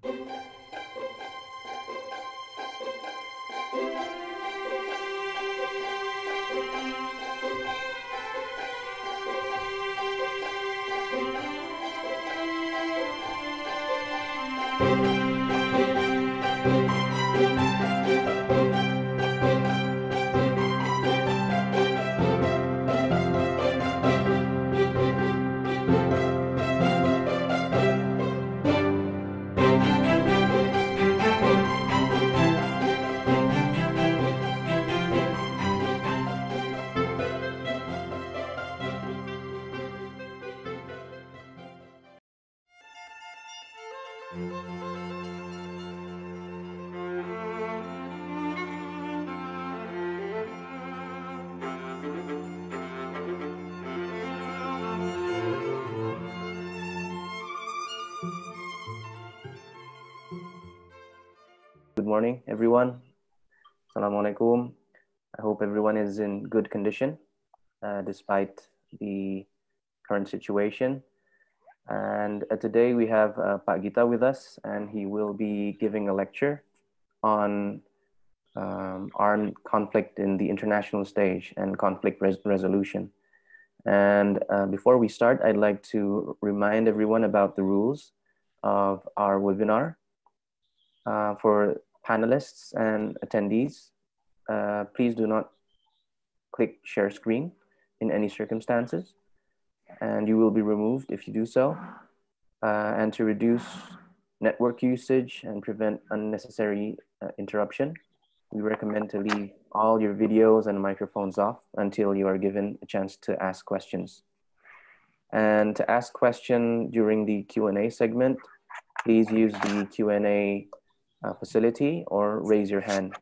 Good morning, everyone. Assalamualaikum. I hope everyone is in good condition despite the current situation. And today we have Pak Gita with us, and he will be giving a lecture on armed conflict in the international stage and conflict resolution. And before we start, I'd like to remind everyone about the rules of our webinar. For panelists and attendees, please do not click share screen in any circumstances, and you will be removed if you do so. And to reduce network usage and prevent unnecessary interruption, we recommend to leave all your videos and microphones off until you are given a chance to ask questions. And to ask question during the Q&A segment, please use the Q&A facility or raise your hand,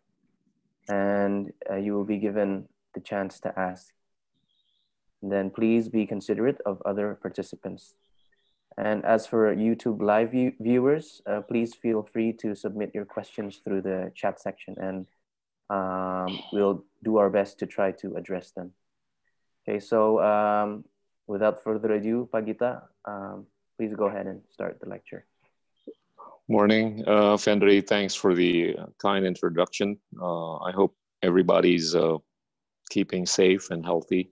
and you will be given the chance to ask. And then please be considerate of other participants. And as for YouTube live viewers, please feel free to submit your questions through the chat section, and we'll do our best to try to address them. Okay, so without further ado, Pak Gita, please go ahead and start the lecture. Morning, Fendry. Thanks for the kind introduction. I hope everybody's keeping safe and healthy.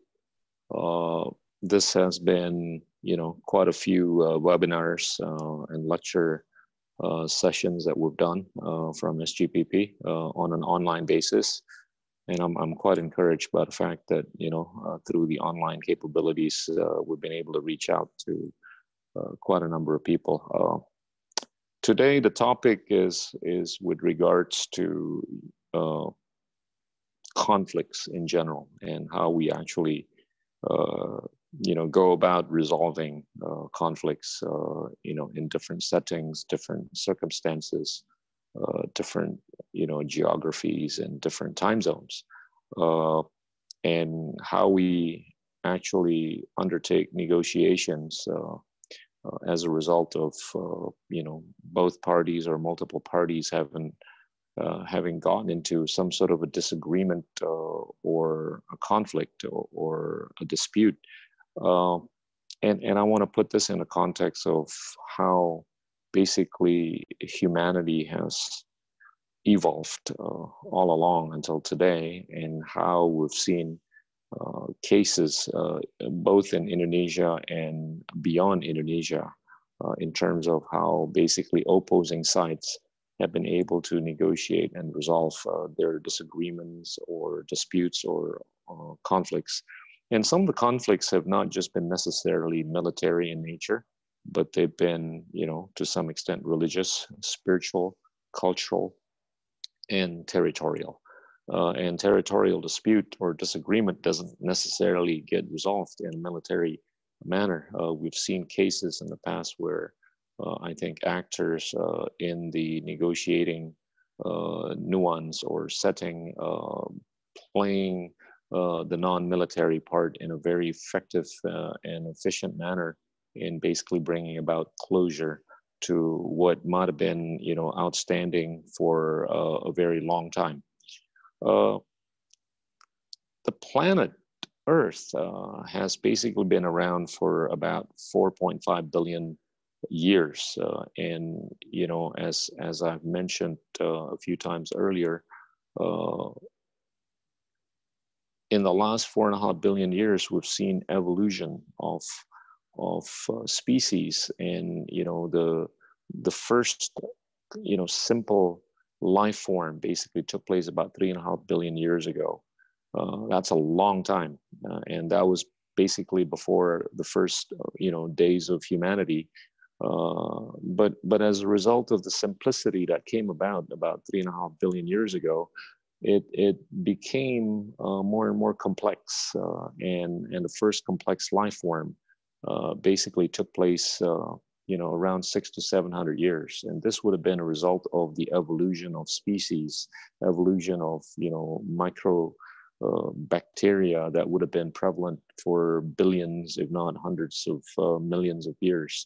This has been, quite a few webinars and lecture sessions that we've done from SGPP on an online basis. And I'm quite encouraged by the fact that, through the online capabilities, we've been able to reach out to quite a number of people. Today, the topic is with regards to conflicts in general and how we actually, go about resolving conflicts, in different settings, different circumstances, different, geographies and different time zones, and how we actually undertake negotiations as a result of, both parties or multiple parties having gotten into some sort of a disagreement or a conflict or a dispute. And I want to put this in a context of how basically humanity has evolved all along until today, and how we've seen cases both in Indonesia and beyond Indonesia in terms of how basically opposing sides have been able to negotiate and resolve their disagreements or disputes or conflicts. And some of the conflicts have not just been necessarily military in nature, but they've been, to some extent religious, spiritual, cultural, and territorial. And territorial dispute or disagreement doesn't necessarily get resolved in a military manner. We've seen cases in the past where I think actors in the negotiating nuance or setting, playing the non-military part in a very effective and efficient manner in basically bringing about closure to what might have been, outstanding for a very long time. The planet Earth has basically been around for about 4.5 billion years. And, you know, as I've mentioned a few times earlier, in the last 4.5 billion years, we've seen evolution of species, and you know the first simple life form basically took place about 3.5 billion years ago. That's a long time, and that was basically before the first days of humanity. But as a result of the simplicity that came about 3.5 billion years ago, it became more and more complex, and the first complex life form basically took place around 600 to 700 years, and this would have been a result of the evolution of species, evolution of micro bacteria that would have been prevalent for billions, if not hundreds of millions of years.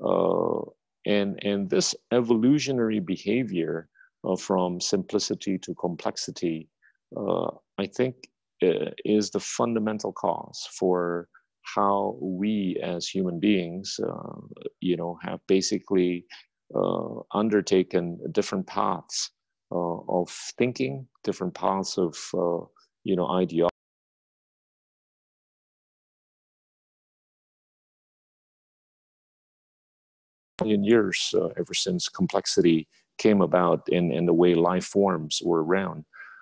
And this evolutionary behavior from simplicity to complexity, I think, is the fundamental cause for how we as human beings, have basically undertaken different paths of thinking, different paths of, ideology. Years ever since complexity came about in the way life forms were around,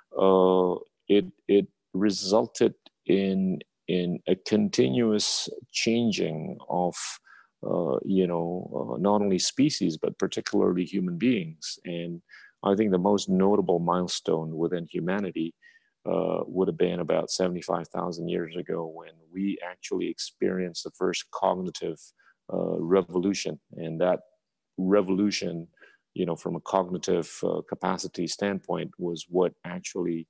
it resulted in a continuous changing of not only species but particularly human beings. And I think the most notable milestone within humanity would have been about 75,000 years ago, when we actually experienced the first cognitive revolution. And that revolution, from a cognitive capacity standpoint, was what actually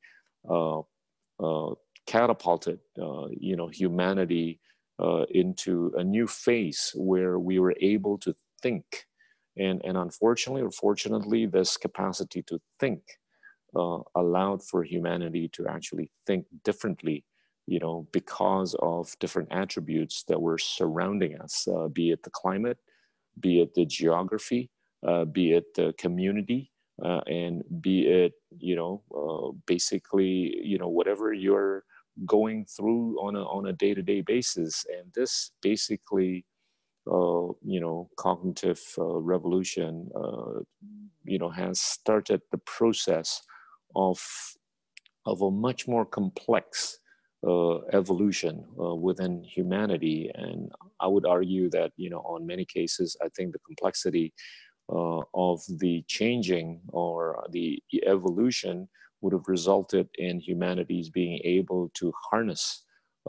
catapulted humanity into a new phase where we were able to think. And unfortunately or fortunately, this capacity to think allowed for humanity to actually think differently, because of different attributes that were surrounding us, be it the climate, be it the geography, be it the community, and be it, basically, whatever you're going through on a day-to-day basis. And this basically, cognitive revolution, has started the process of a much more complex evolution within humanity. And I would argue that, on many cases, I think the complexity of the changing or the evolution would have resulted in humanity's being able to harness,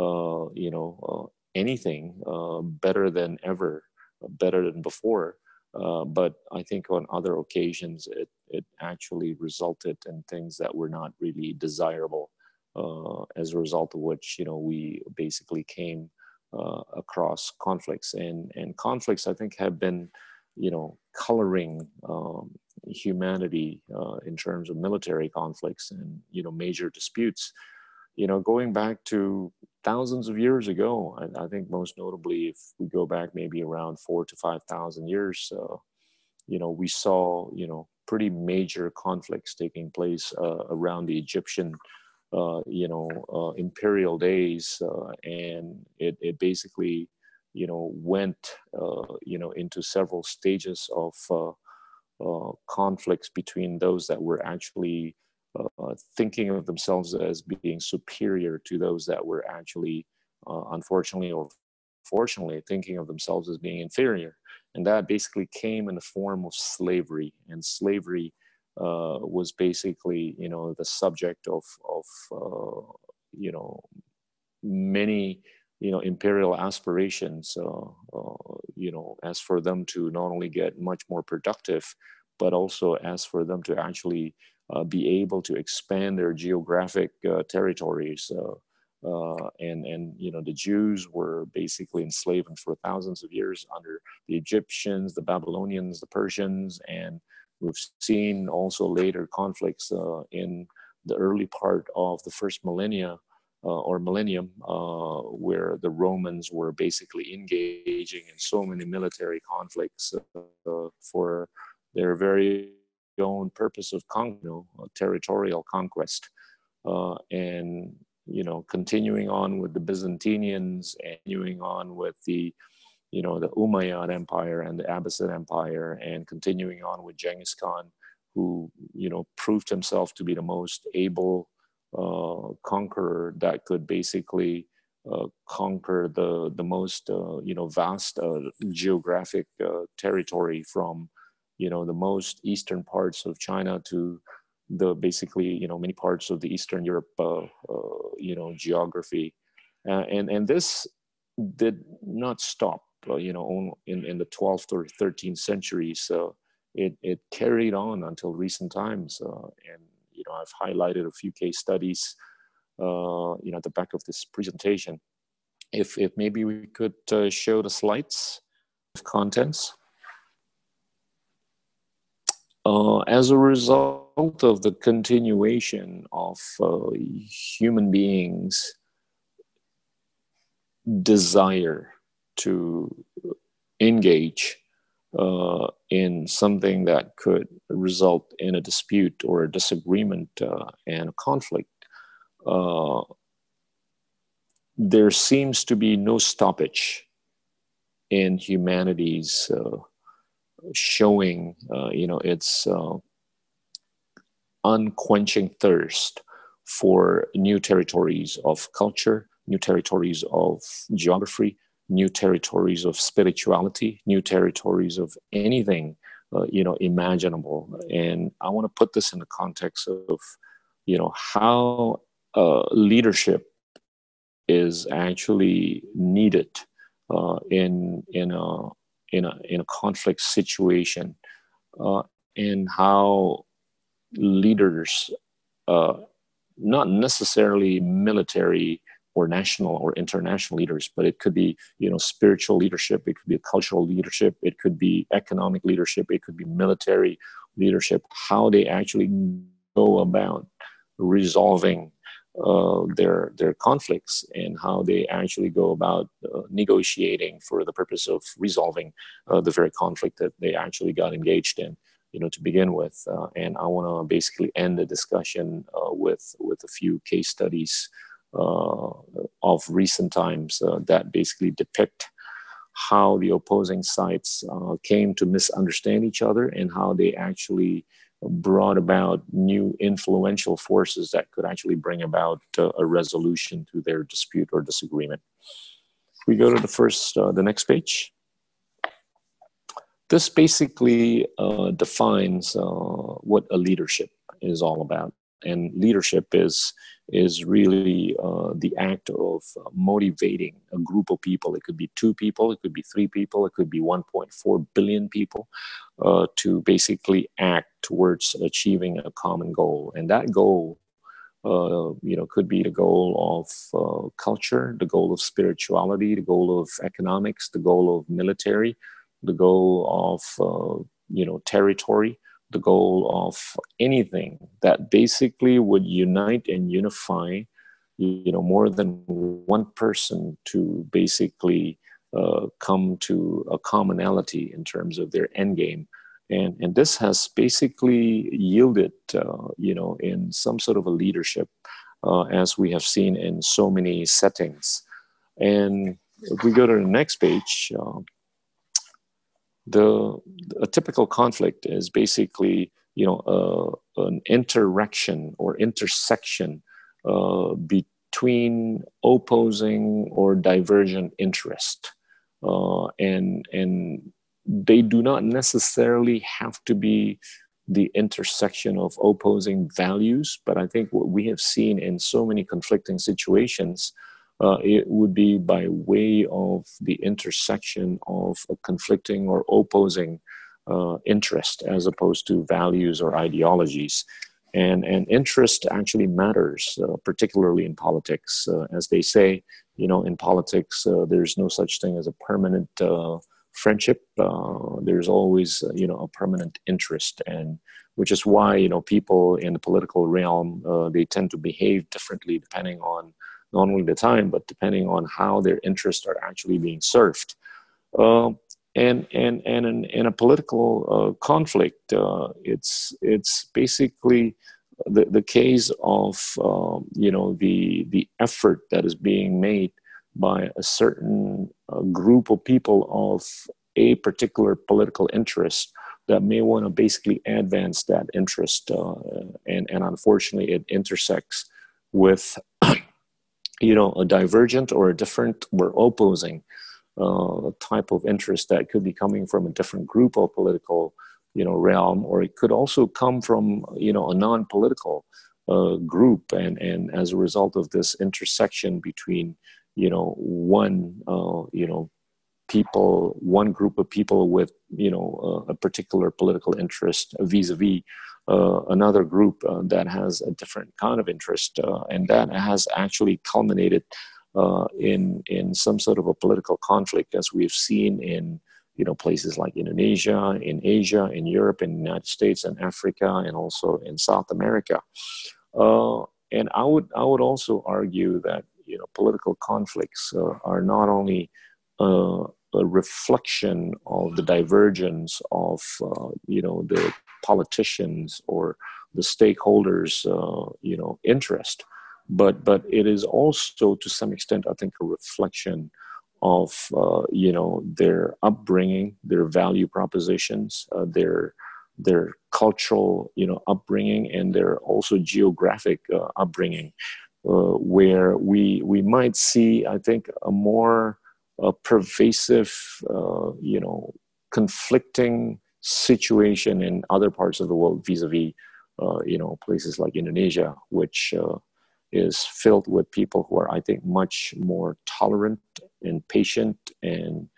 anything better than ever, better than before. But I think on other occasions, it actually resulted in things that were not really desirable, as a result of which, we basically came across conflicts. And conflicts, I think, have been, coloring humanity in terms of military conflicts and, major disputes, going back to thousands of years ago. I think most notably, if we go back maybe around 4,000 to 5,000 years, we saw, pretty major conflicts taking place around the Egyptian, imperial days. And it basically, went, into several stages of conflicts between those that were actually thinking of themselves as being superior to those that were actually, unfortunately or fortunately, thinking of themselves as being inferior. And that basically came in the form of slavery. And slavery was basically, the subject of many, imperial aspirations, as for them to not only get much more productive, but also as for them to actually be able to expand their geographic territories. And the Jews were basically enslaved for thousands of years under the Egyptians, the Babylonians, the Persians, and we've seen also later conflicts in the early part of the first millennia or millennium, where the Romans were basically engaging in so many military conflicts for their very own purpose of territorial conquest, and continuing on with the Byzantinians, and continuing on with the the Umayyad Empire and the Abbasid Empire, and continuing on with Genghis Khan, who proved himself to be the most able conqueror that could basically conquer the most vast geographic territory, from the most eastern parts of China to the basically many parts of the Eastern Europe geography, and this did not stop in the 12th or 13th century. So it carried on until recent times, and I've highlighted a few case studies at the back of this presentation. If maybe we could show the slides of contents. As a result of the continuation of human beings' desire to engage in something that could result in a dispute or a disagreement and a conflict, there seems to be no stoppage in humanity's showing its unquenching thirst for new territories of culture, new territories of geography, new territories of spirituality, new territories of anything imaginable. And I want to put this in the context of how leadership is actually needed in a conflict situation, and how leaders, not necessarily military or national or international leaders, but it could be spiritual leadership, it could be cultural leadership, it could be economic leadership, it could be military leadership, how they actually go about resolving their conflicts, and how they actually go about negotiating for the purpose of resolving the very conflict that they actually got engaged in, to begin with. And I want to basically end the discussion with a few case studies of recent times that basically depict how the opposing sides came to misunderstand each other, and how they actually brought about new influential forces that could actually bring about a resolution to their dispute or disagreement. We go to the next page. This basically defines what a leadership is all about. And leadership is really the act of motivating a group of people. It could be 2 people, it could be 3 people, it could be 1.4 billion people, to basically act towards achieving a common goal. And that goal, could be the goal of culture, the goal of spirituality, the goal of economics, the goal of military, the goal of territory, the goal of anything that basically would unite and unify more than one person to basically come to a commonality in terms of their end game. And this has basically yielded in some sort of a leadership, as we have seen in so many settings. And if we go to the next page, a typical conflict is basically an interaction or intersection between opposing or divergent interest, and they do not necessarily have to be the intersection of opposing values. But I think what we have seen in so many conflicting situations, it would be by way of the intersection of a conflicting or opposing interest, as opposed to values or ideologies. And interest actually matters, particularly in politics. As they say, in politics, there's no such thing as a permanent friendship. There's always, a permanent interest, and which is why, people in the political realm, they tend to behave differently depending on not only the time, but depending on how their interests are actually being served. And in a political conflict, it's basically the case of the effort that is being made by a certain group of people of a particular political interest that may want to basically advance that interest, and unfortunately it intersects with a divergent or a different or opposing type of interest that could be coming from a different group of political realm, or it could also come from a non-political group, and as a result of this intersection between one group of people with a particular political interest vis-a-vis another group that has a different kind of interest, and that has actually culminated in some sort of a political conflict, as we've seen in places like Indonesia, in Asia, in Europe, in the United States, and Africa, and also in South America. And I would also argue that political conflicts are not only a reflection of the divergence of the politicians or the stakeholders interest, but it is also to some extent, I think, a reflection of their upbringing, their value propositions, their cultural upbringing, and their also geographic upbringing, where we might see, I think, a more pervasive conflicting situation in other parts of the world vis-a-vis places like Indonesia, which is filled with people who are, I think, much more tolerant and patient and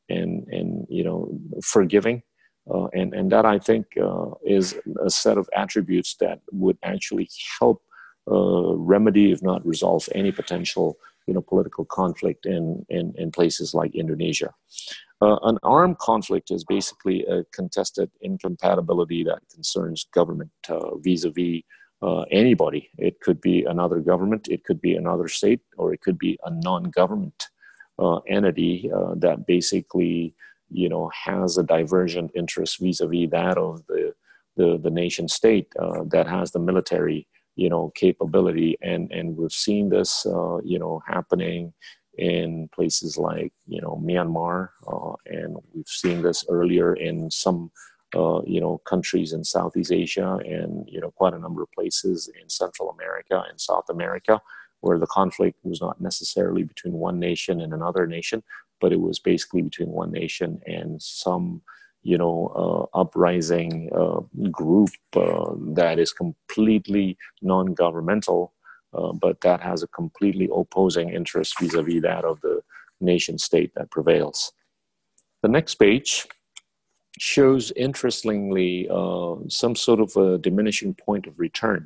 forgiving, and that, I think, is a set of attributes that would actually help remedy, if not resolve, any potential political conflict in places like Indonesia. An armed conflict is basically a contested incompatibility that concerns government vis-a-vis anybody. It could be another government, it could be another state, or it could be a non-government entity that basically has a divergent interest vis-a-vis that of the nation state that has the military capability, and we've seen this happening in places like Myanmar, and we've seen this earlier in some countries in Southeast Asia, and quite a number of places in Central America and South America, where the conflict was not necessarily between one nation and another nation, but it was basically between one nation and some uprising group that is completely non-governmental, but that has a completely opposing interest vis-a-vis that of the nation state that prevails. The next page shows, interestingly, some sort of a diminishing point of return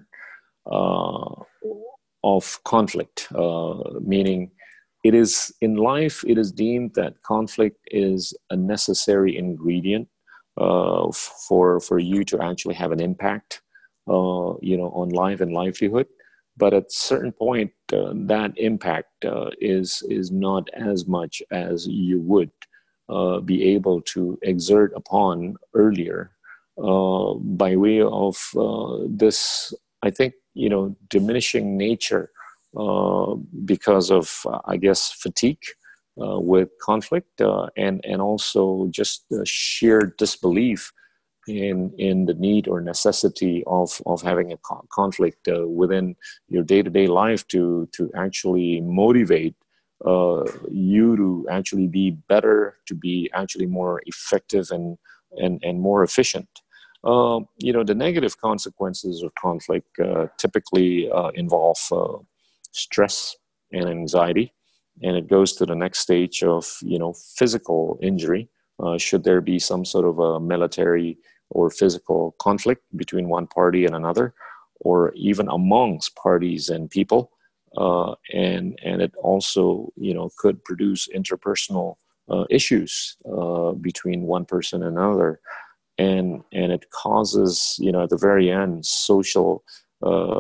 of conflict, meaning it is in life, it is deemed that conflict is a necessary ingredient for you to actually have an impact, on life and livelihood. But at a certain point, that impact is not as much as you would be able to exert upon earlier, by way of this, I think, diminishing nature because of, I guess, fatigue with conflict, and also just sheer disbelief in the need or necessity of having a conflict within your day-to-day life to actually motivate you to actually be better, to be actually more effective and more efficient. The negative consequences of conflict typically involve stress and anxiety, and it goes to the next stage of physical injury. Should there be some sort of a military or physical conflict between one party and another, or even amongst parties and people, and it also could produce interpersonal issues between one person and another, and it causes at the very end social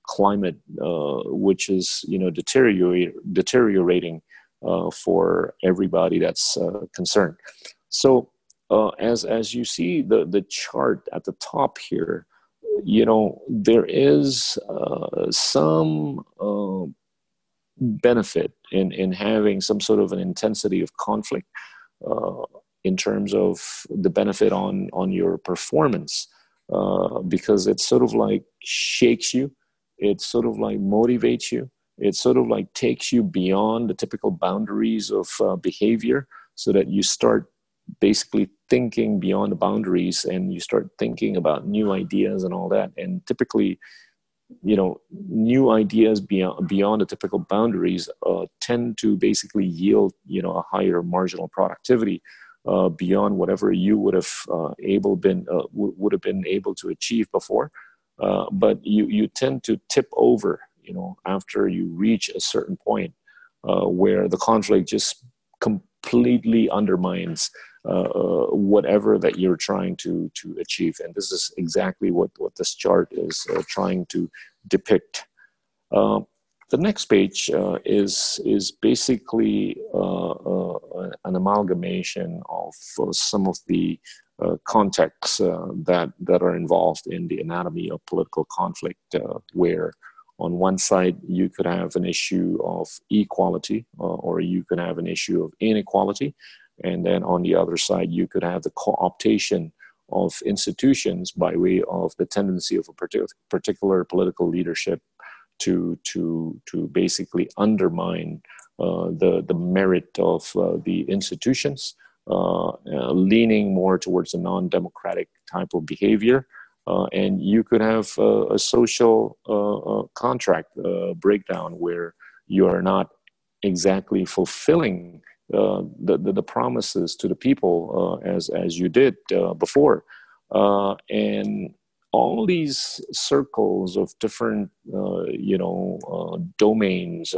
climate, which is, deteriorating for everybody that's concerned. So as you see the chart at the top here, there is some benefit in having some sort of an intensity of conflict in terms of the benefit on your performance, because it sort of like shakes you, it sort of like motivates you, it sort of like takes you beyond the typical boundaries of behavior, so that you start basically thinking beyond the boundaries, and you start thinking about new ideas and all that. And typically, new ideas beyond the typical boundaries tend to basically yield, a higher marginal productivity beyond whatever you would have been able to achieve before. But you tend to tip over, after you reach a certain point where the conflict just completely undermines whatever that you're trying to achieve. And this is exactly what this chart is trying to depict. The next page is basically an amalgamation of some of the contexts that are involved in the anatomy of political conflict, where on one side you could have an issue of equality, or you could have an issue of inequality. And then on the other side, you could have the co-optation of institutions by way of the tendency of a particular political leadership to basically undermine the merit of the institutions, leaning more towards a non-democratic type of behavior. And you could have a social contract breakdown, where you are not exactly fulfilling the promises to the people as you did before. And all these circles of different domains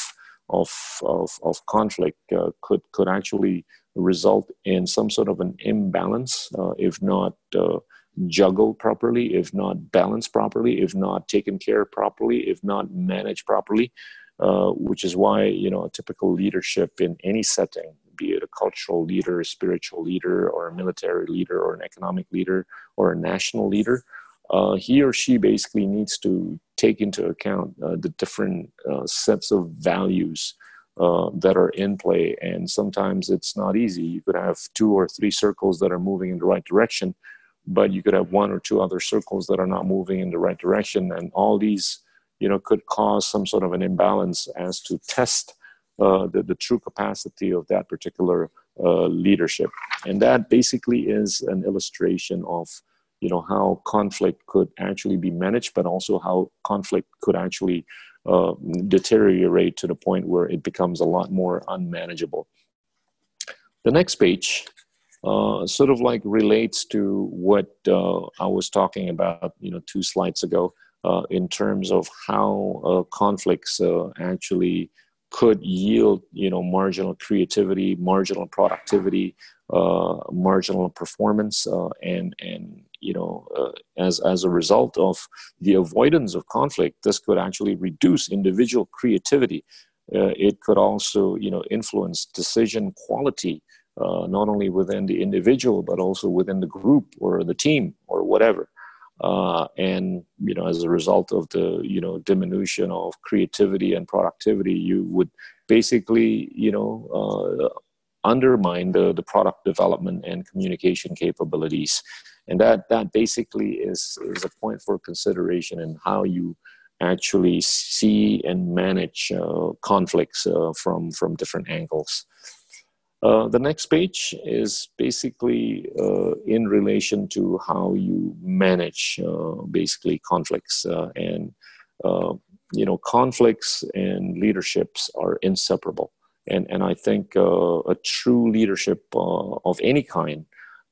of conflict could actually result in some sort of an imbalance, if not juggled properly, if not balanced properly, if not taken care of properly, if not managed properly, which is why, a typical leadership in any setting, be it a cultural leader, a spiritual leader, or a military leader, or an economic leader, or a national leader, he or she basically needs to take into account the different sets of values that are in play. And sometimes it's not easy. You could have 2 or 3 circles that are moving in the right direction, but you could have 1 or 2 other circles that are not moving in the right direction. And all these, could cause some sort of an imbalance as to test the true capacity of that particular leadership. And that basically is an illustration of, how conflict could actually be managed, but also how conflict could actually deteriorate to the point where it becomes a lot more unmanageable. The next page sort of like relates to what I was talking about, 2 slides ago, in terms of how conflicts actually could yield, marginal creativity, marginal productivity, marginal performance, and as a result of the avoidance of conflict, this could actually reduce individual creativity. It could also, influence decision quality, not only within the individual, but also within the group or the team or whatever. And, as a result of the, diminution of creativity and productivity, you would basically, undermine the product development and communication capabilities. And that basically is a point for consideration in how you actually see and manage conflicts from different angles. The next page is basically in relation to how you manage basically conflicts. And conflicts and leaderships are inseparable. And I think a true leadership of any kind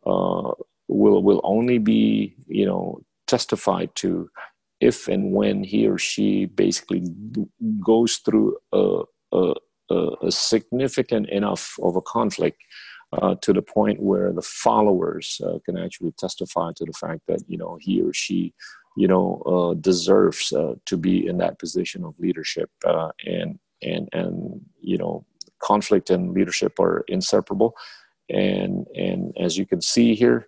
will only be, testified to if and when he or she basically goes through a significant enough of a conflict to the point where the followers can actually testify to the fact that, he or she, deserves to be in that position of leadership. And conflict and leadership are inseparable. And as you can see here,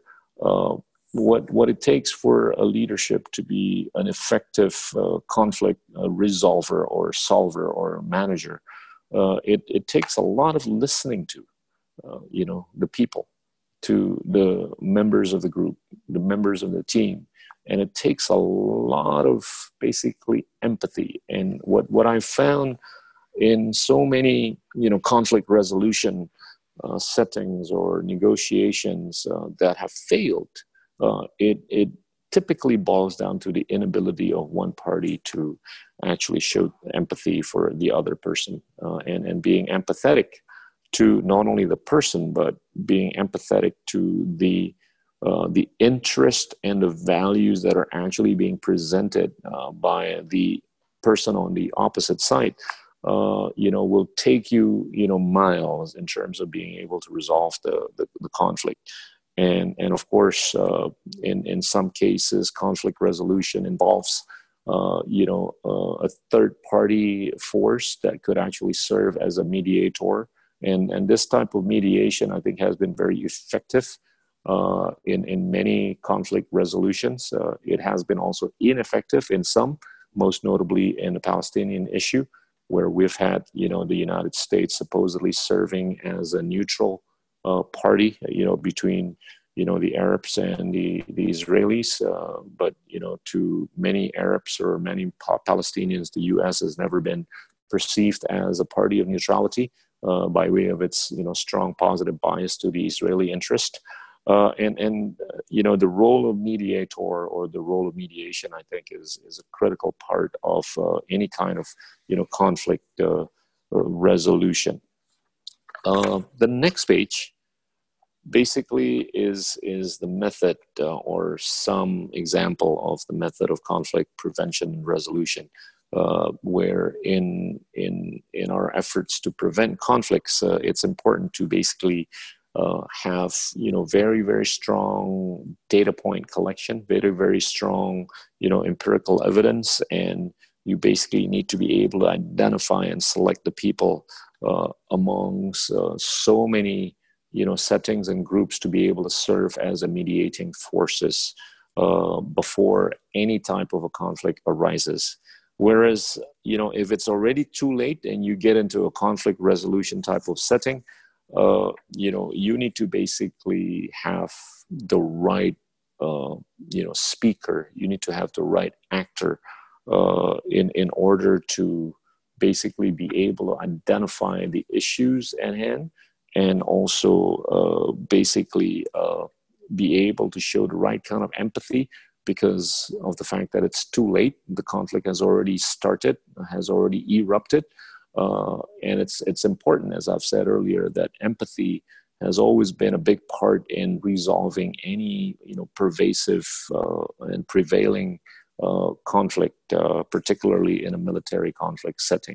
what it takes for a leadership to be an effective conflict resolver or solver or manager, it takes a lot of listening to, the people, to the members of the group, the members of the team. And it takes a lot of basically empathy. And what I found in so many, conflict resolution settings or negotiations that have failed, it typically boils down to the inability of one party to actually show empathy for the other person, and being empathetic to not only the person, but being empathetic to the interest and the values that are actually being presented by the person on the opposite side. Will take you, miles in terms of being able to resolve the conflict. And of course, in some cases, conflict resolution involves, a third party force that could actually serve as a mediator. And this type of mediation, I think, has been very effective in many conflict resolutions. It has been also ineffective in some, most notably in the Palestinian issue, where we've had, the United States supposedly serving as a neutral party, between, the Arabs and the Israelis. But, to many Arabs or many Palestinians, the U.S. has never been perceived as a party of neutrality by way of its, strong positive bias to the Israeli interest. The role of mediator or the role of mediation, I think, is a critical part of any kind of, conflict resolution. The next page basically is the method or some example of the method of conflict prevention and resolution, where in our efforts to prevent conflicts, it's important to basically have, very, very strong data point collection, very, very strong, empirical evidence. And you basically need to be able to identify and select the people amongst so many, settings and groups to be able to serve as a mediating forces before any type of a conflict arises. Whereas, if it's already too late and you get into a conflict resolution type of setting, you need to basically have the right, speaker. You need to have the right actor in order to basically be able to identify the issues at hand, and also basically be able to show the right kind of empathy, because of the fact that it's too late. The conflict has already started, has already erupted. And it's important, as I've said earlier, that empathy has always been a big part in resolving any, pervasive and prevailing conflict, particularly in a military conflict setting.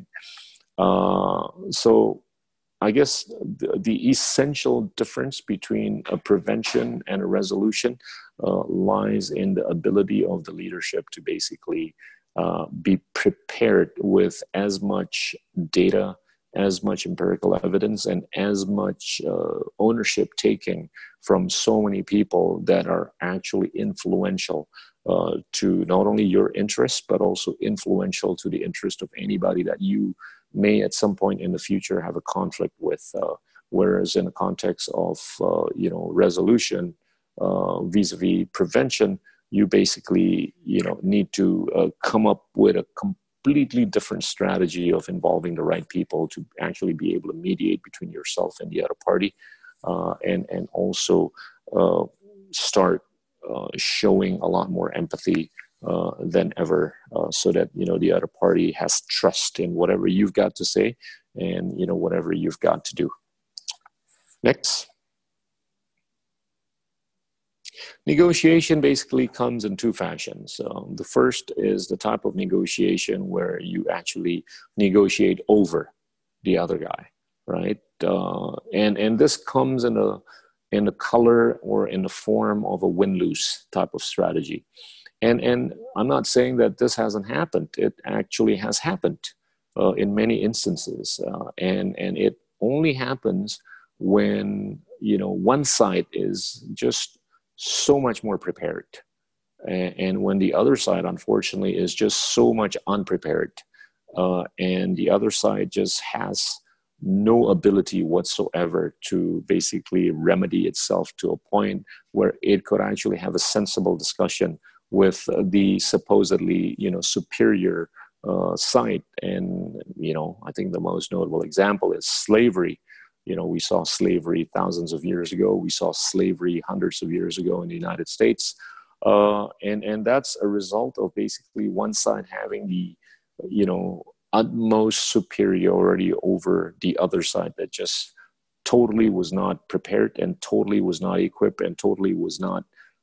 So I guess the essential difference between a prevention and a resolution lies in the ability of the leadership to basically be prepared with as much data, as much empirical evidence, and as much ownership taking from so many people that are actually influential to not only your interests, but also influential to the interest of anybody that you may at some point in the future have a conflict with. Whereas in the context of resolution vis-a-vis prevention, you basically need to come up with a completely different strategy of involving the right people to actually be able to mediate between yourself and the other party, and also start showing a lot more empathy than ever, so that the other party has trust in whatever you've got to say and whatever you've got to do. Next. Negotiation basically comes in two fashions. The first is the type of negotiation where you actually negotiate over the other guy, right? And this comes in the color or in the form of a win-lose type of strategy. And I'm not saying that this hasn't happened. It actually has happened in many instances, and it only happens when one side is just so much more prepared, and when the other side, unfortunately, is just so much unprepared, and the other side just has no ability whatsoever to basically remedy itself to a point where it could actually have a sensible discussion with the supposedly superior side. And I think the most notable example is slavery. We saw slavery thousands of years ago. We saw slavery hundreds of years ago in the United States, and that's a result of basically one side having the utmost superiority over the other side that just totally was not prepared and totally was not equipped and totally was not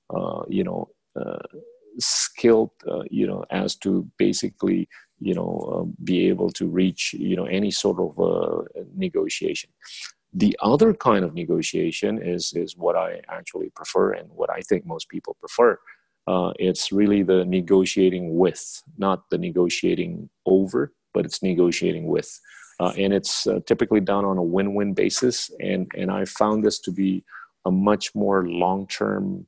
skilled as to basically be able to reach any sort of negotiation. The other kind of negotiation is what I actually prefer and what I think most people prefer. It's really the negotiating with, not the negotiating over, but it's negotiating with. And it's typically done on a win-win basis. And I found this to be a much more long-term,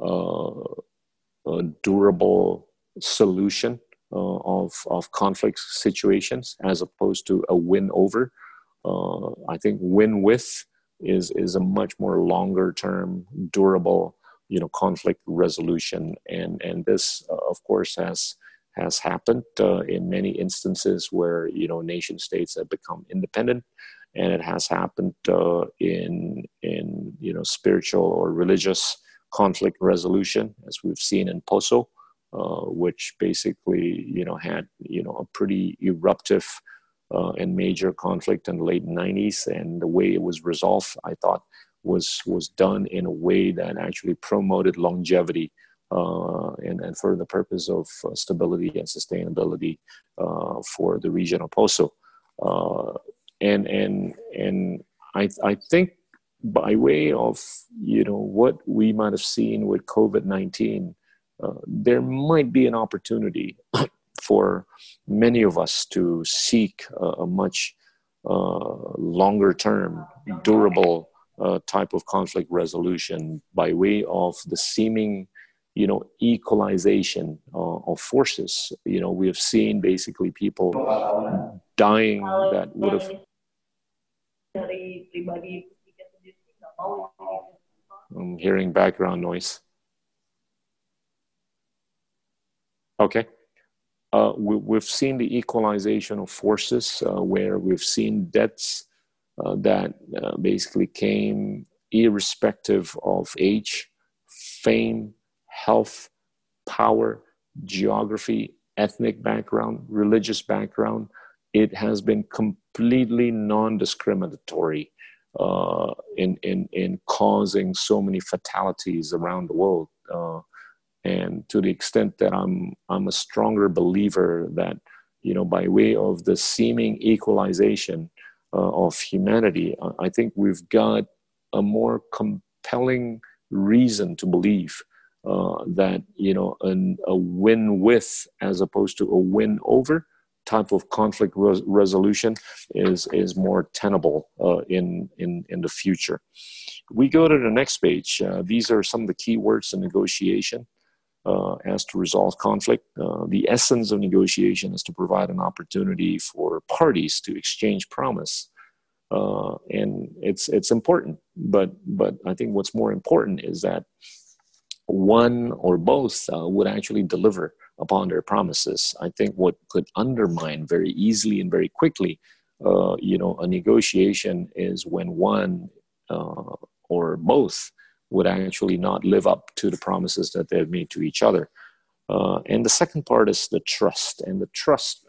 durable solution of conflict situations as opposed to a win-over. I think win-with is a much more longer-term, durable conflict resolution, and this of course has happened in many instances where nation states have become independent, and it has happened in spiritual or religious conflict resolution, as we've seen in Poso, which basically had a pretty eruptive and major conflict in the late 90s, and the way it was resolved, I thought, was done in a way that actually promoted longevity and for the purpose of stability and sustainability for the region of Poso. And I think by way of what we might have seen with COVID-19, there might be an opportunity for many of us to seek a much longer term, durable type of conflict resolution by way of the seeming, equalization of forces. We have seen basically people dying that would have. I'm hearing background noise. Okay. We've seen the equalization of forces where we've seen deaths that basically came irrespective of age, fame, health, power, geography, ethnic background, religious background. It has been completely non-discriminatory in causing so many fatalities around the world. And to the extent that I'm a stronger believer that, by way of the seeming equalization of humanity, I think we've got a more compelling reason to believe that, a win with as opposed to a win over type of conflict resolution is more tenable in the future. We go to the next page. These are some of the key words in negotiation. As to resolve conflict. The essence of negotiation is to provide an opportunity for parties to exchange promise. And it's important, but I think what's more important is that one or both would actually deliver upon their promises. I think what could undermine very easily and very quickly, a negotiation is when one or both would actually not live up to the promises that they've made to each other. And the second part is the trust. And the trust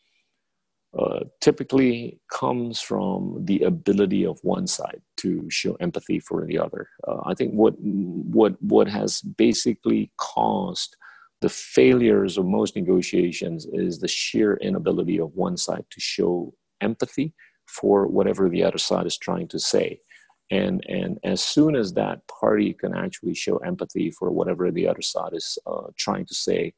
typically comes from the ability of one side to show empathy for the other. I think what has basically caused the failures of most negotiations is the sheer inability of one side to show empathy for whatever the other side is trying to say. And as soon as that party can actually show empathy for whatever the other side is trying to say,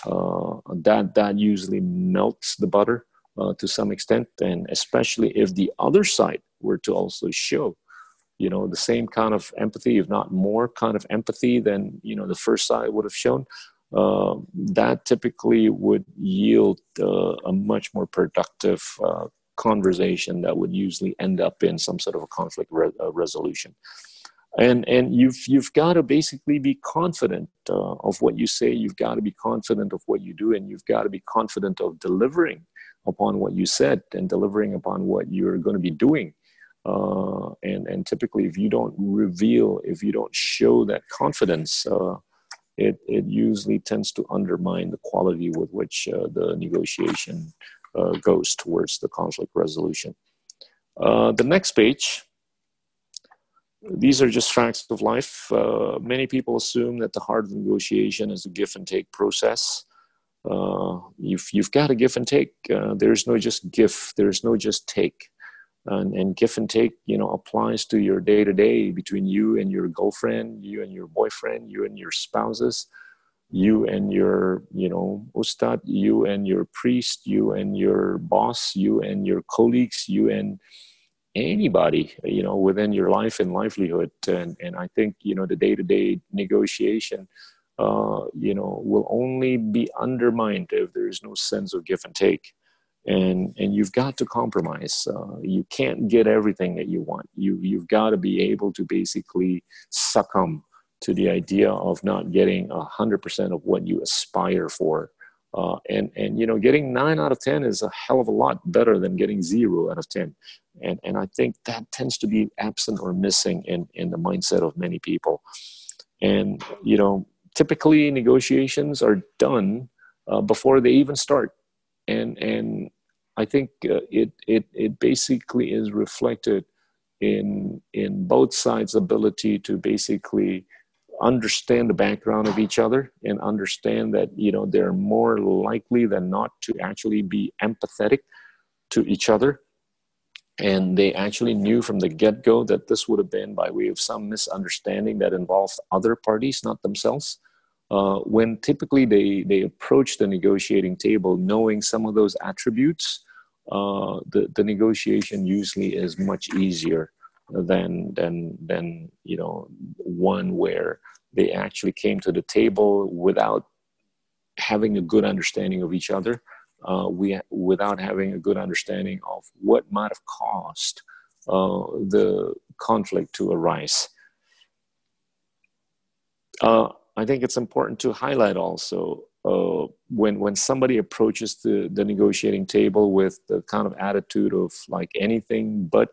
that usually melts the butter to some extent. And especially if the other side were to also show, the same kind of empathy, if not more kind of empathy than, the first side would have shown, that typically would yield a much more productive conversation that would usually end up in some sort of a conflict resolution. And you've got to basically be confident of what you say. You've got to be confident of what you do, and you've got to be confident of delivering upon what you said and delivering upon what you're going to be doing. And typically, if you don't show that confidence, it usually tends to undermine the quality with which the negotiation goes towards the conflict resolution. The next page, these are just facts of life. Many people assume that the heart of negotiation is a give and take process. You've got to give and take. There's no just give, there's no just take. And give and take, applies to your day-to-day between you and your girlfriend, you and your boyfriend, you and your spouses, you and your, ustad, you and your priest, you and your boss, you and your colleagues, you and anybody, within your life and livelihood. And I think, the day-to-day negotiation, will only be undermined if there is no sense of give and take. And you've got to compromise. You can't get everything that you want. You've got to be able to basically succumb to the idea of not getting 100% of what you aspire for. And getting 9 out of 10 is a hell of a lot better than getting 0 out of 10. And I think that tends to be absent or missing in the mindset of many people. And, typically negotiations are done before they even start. And I think it basically is reflected in both sides' ability to basically understand the background of each other and understand that, they're more likely than not to actually be empathetic to each other. And they actually knew from the get-go that this would have been by way of some misunderstanding that involved other parties, not themselves. When typically they approach the negotiating table knowing some of those attributes, the negotiation usually is much easier than one where they actually came to the table without having a good understanding of each other, without having a good understanding of what might have caused the conflict to arise. I think it's important to highlight also when somebody approaches the negotiating table with the kind of attitude of like anything but,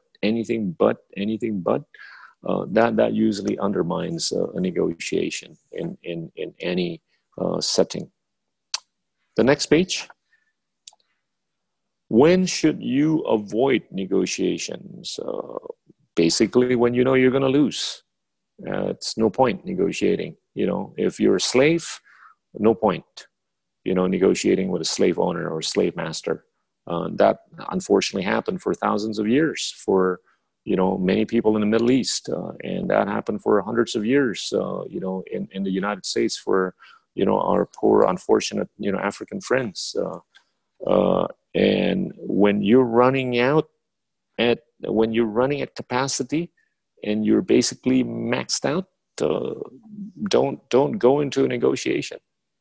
that usually undermines a negotiation in any setting. The next page. When should you avoid negotiations? Basically, when you know you're going to lose. It's no point negotiating. If you're a slave, no point, negotiating with a slave owner or a slave master. That unfortunately happened for thousands of years for, many people in the Middle East. And that happened for hundreds of years, in the United States for, our poor, unfortunate, African friends. And when you're running at capacity and you're basically maxed out, don't go into a negotiation.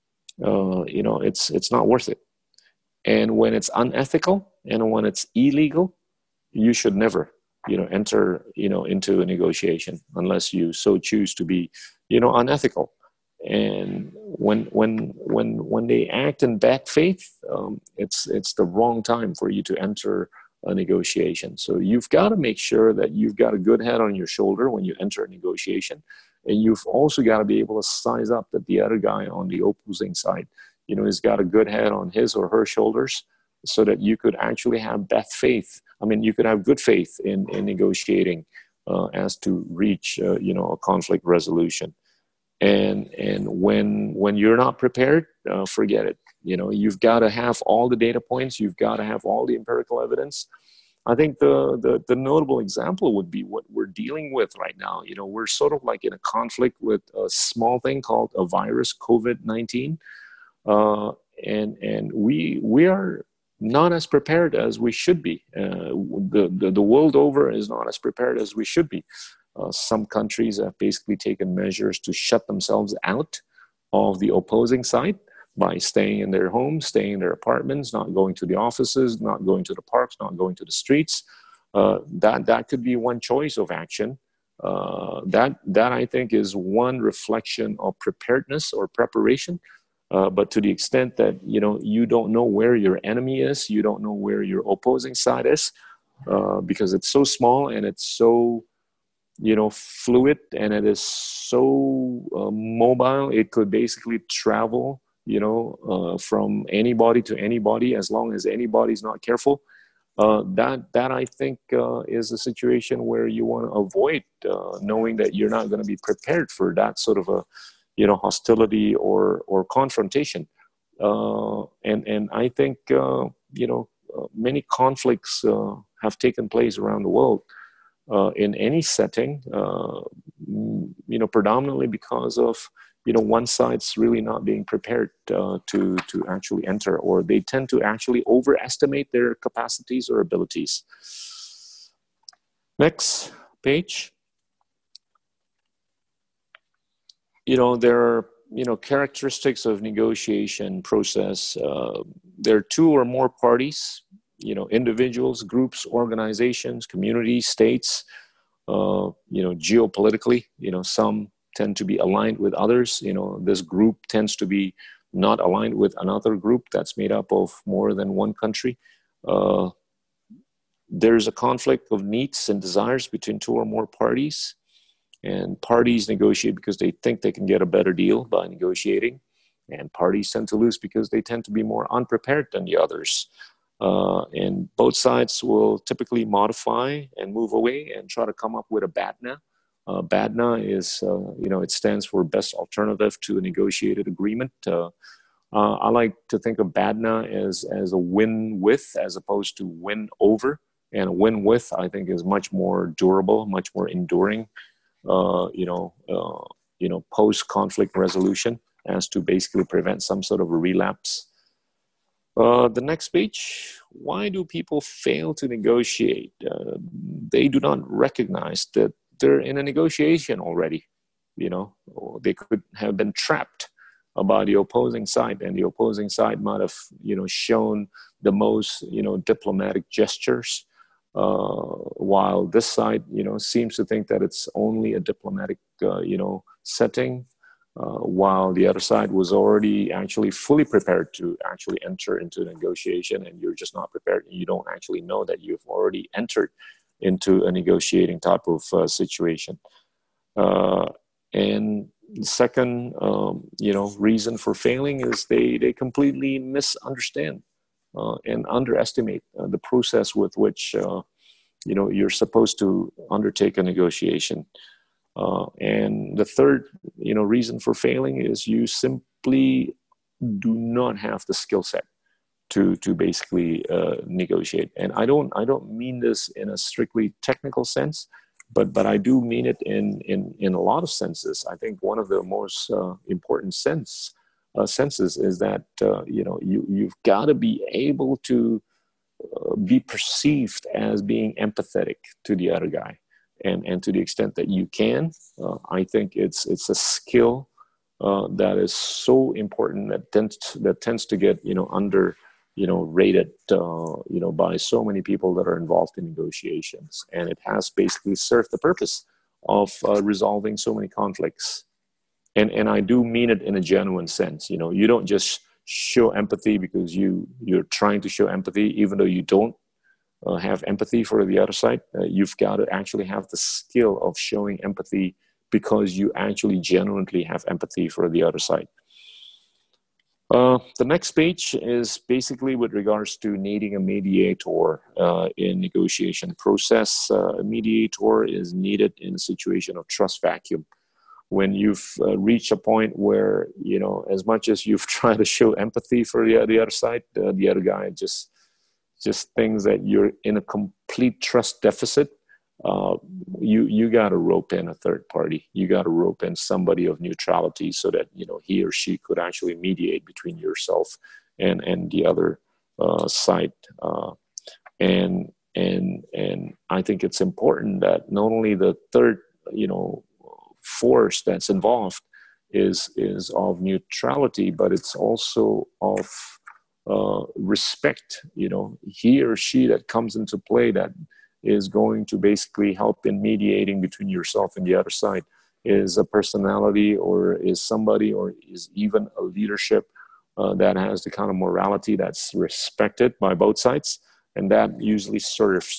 It's not worth it. And when it's unethical and when it's illegal, you should never, enter, into a negotiation unless you so choose to be, unethical. And when they act in bad faith, it's the wrong time for you to enter a negotiation. So you've got to make sure that you've got a good head on your shoulder when you enter a negotiation. And you've also got to be able to size up that the other guy on the opposing side, has got a good head on his or her shoulders so that you could actually have bad faith. I mean, you could have good faith in negotiating as to reach, a conflict resolution. And when you're not prepared, forget it. You've got to have all the data points. You've got to have all the empirical evidence. I think the notable example would be what we're dealing with right now. You know, we're sort of like in a conflict with a small thing called a virus, COVID-19, and we are not as prepared as we should be. The world over is not as prepared as we should be. Some countries have basically taken measures to shut themselves out of the opposing side by staying in their homes, staying in their apartments, not going to the offices, not going to the parks, not going to the streets. That could be one choice of action. That I think is one reflection of preparedness or preparation. But to the extent that, you know, you don't know where your enemy is, you don't know where your opposing side is, because it's so small and it's so, you know, fluid, and it is so mobile. It could basically travel, you know, from anybody to anybody, as long as anybody's not careful. That I think is a situation where you want to avoid, knowing that you're not going to be prepared for that sort of a, you know, hostility or confrontation. And I think, you know, many conflicts have taken place around the world in any setting, you know, predominantly because of, you know, one side's really not being prepared to actually enter, or they tend to actually overestimate their capacities or abilities. Next page. You know, there are, you know, characteristics of negotiation process. There are two or more parties, you know, individuals, groups, organizations, communities, states, you know, geopolitically, you know, some tend to be aligned with others. You know, this group tends to be not aligned with another group that's made up of more than one country. There's a conflict of needs and desires between two or more parties, and parties negotiate because they think they can get a better deal by negotiating, and parties tend to lose because they tend to be more unprepared than the others. And both sides will typically modify and move away and try to come up with a BATNA. BATNA is, you know, it stands for Best Alternative to a Negotiated Agreement. I like to think of BATNA as a win with, as opposed to win over. And a win with, I think, is much more durable, much more enduring. You know, post-conflict resolution, as to basically prevent some sort of a relapse. The next page. Why do people fail to negotiate? They do not recognize that they're in a negotiation already. You know, or they could have been trapped by the opposing side, and the opposing side might have, you know, shown the most, you know, diplomatic gestures, while this side, you know, seems to think that it's only a diplomatic, you know, setting, while the other side was already actually fully prepared to actually enter into a negotiation, and you're just not prepared. You don't actually know that you've already entered into a negotiating type of situation. And the second, you know, reason for failing is they completely misunderstand and underestimate the process with which, you know, you're supposed to undertake a negotiation. And the third, you know, reason for failing is you simply do not have the skill set to basically negotiate. And I don't mean this in a strictly technical sense, but I do mean it in a lot of senses. I think one of the most important senses is that, you know, you've got to be able to be perceived as being empathetic to the other guy. And to the extent that you can, I think it's a skill that is so important that tends to get, you know, rated, you know, by so many people that are involved in negotiations. And it has basically served the purpose of resolving so many conflicts. And I do mean it in a genuine sense. You know, you don't just show empathy because you're trying to show empathy, even though you don't have empathy for the other side. You've got to actually have the skill of showing empathy because you actually genuinely have empathy for the other side. The next page is basically with regards to needing a mediator in negotiation process. A mediator is needed in a situation of trust vacuum. When you've reached a point where, you know, as much as you've tried to show empathy for the other side, the other guy just, just things that you're in a complete trust deficit, you got to rope in a third party. You got to rope in somebody of neutrality so that, you know, he or she could actually mediate between yourself and the other side. And I think it's important that not only the third, you know, force that's involved is of neutrality, but it's also of respect. You know, he or she that comes into play that is going to basically help in mediating between yourself and the other side is a personality, or is somebody, or is even a leadership that has the kind of morality that's respected by both sides. And that usually serves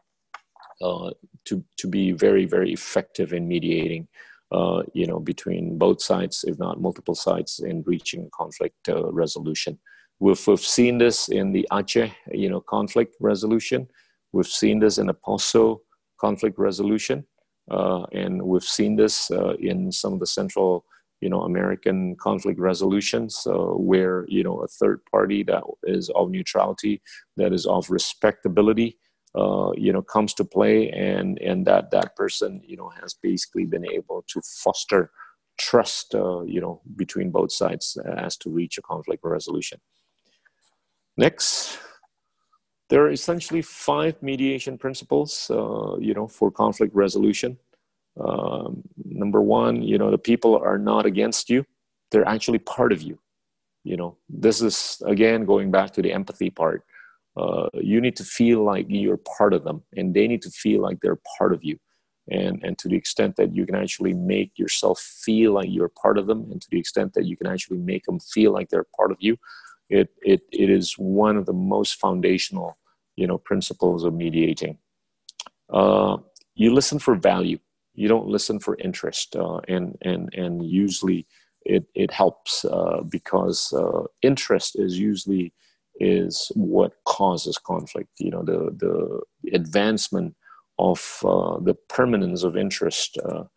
to be very, very effective in mediating, you know, between both sides, if not multiple sides, in reaching conflict resolution. We've seen this in the Aceh, you know, conflict resolution. We've seen this in the Poso conflict resolution, and we've seen this in some of the Central, you know, American conflict resolutions, where, you know, a third party that is of neutrality, that is of respectability, you know, comes to play, and that person, you know, has basically been able to foster trust, you know, between both sides as to reach a conflict resolution. Next, there are essentially 5 mediation principles, you know, for conflict resolution. Number 1, you know, the people are not against you; they're actually part of you. You know, this is again going back to the empathy part. You need to feel like you're part of them, and they need to feel like they're part of you. And to the extent that you can actually make yourself feel like you're part of them, and to the extent that you can actually make them feel like they're part of you, it is one of the most foundational, you know, principles of mediating. You listen for value. You don't listen for interest, and usually it helps because interest is usually what causes conflict. You know, the advancement of the permanence of interest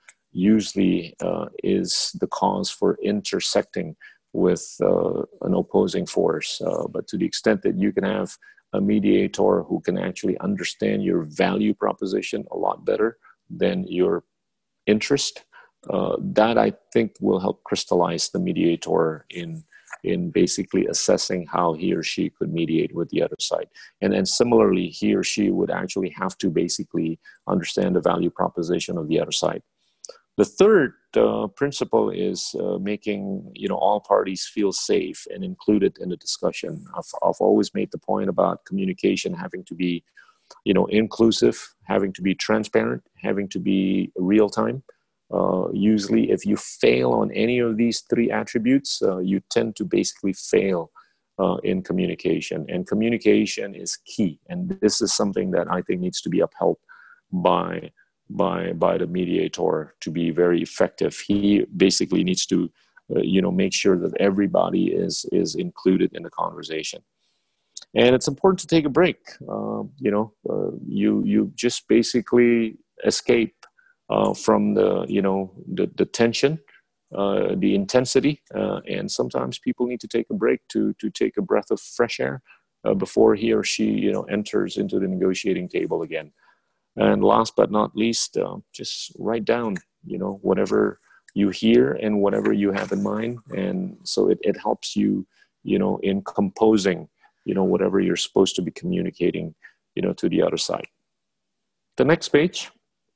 usually is the cause for intersecting with an opposing force. But to the extent that you can have a mediator who can actually understand your value proposition a lot better than your interest, that I think will help crystallize the mediator in basically assessing how he or she could mediate with the other side. And then similarly, he or she would actually have to basically understand the value proposition of the other side. The third principle is making, you know, all parties feel safe and included in the discussion. I've always made the point about communication having to be, you know, inclusive, having to be transparent, having to be real time. Usually, if you fail on any of these 3 attributes, you tend to basically fail in communication. And communication is key. And this is something that I think needs to be upheld by the mediator to be very effective. He basically needs to, you know, make sure that everybody is included in the conversation. And it's important to take a break. You know, you just basically escape from the, you know, the tension, the intensity, and sometimes people need to take a break to take a breath of fresh air before he or she, you know, enters into the negotiating table again. And last but not least, just write down, you know, whatever you hear and whatever you have in mind, and so it helps you, you know, in composing, you know, whatever you're supposed to be communicating, you know, to the other side. The next page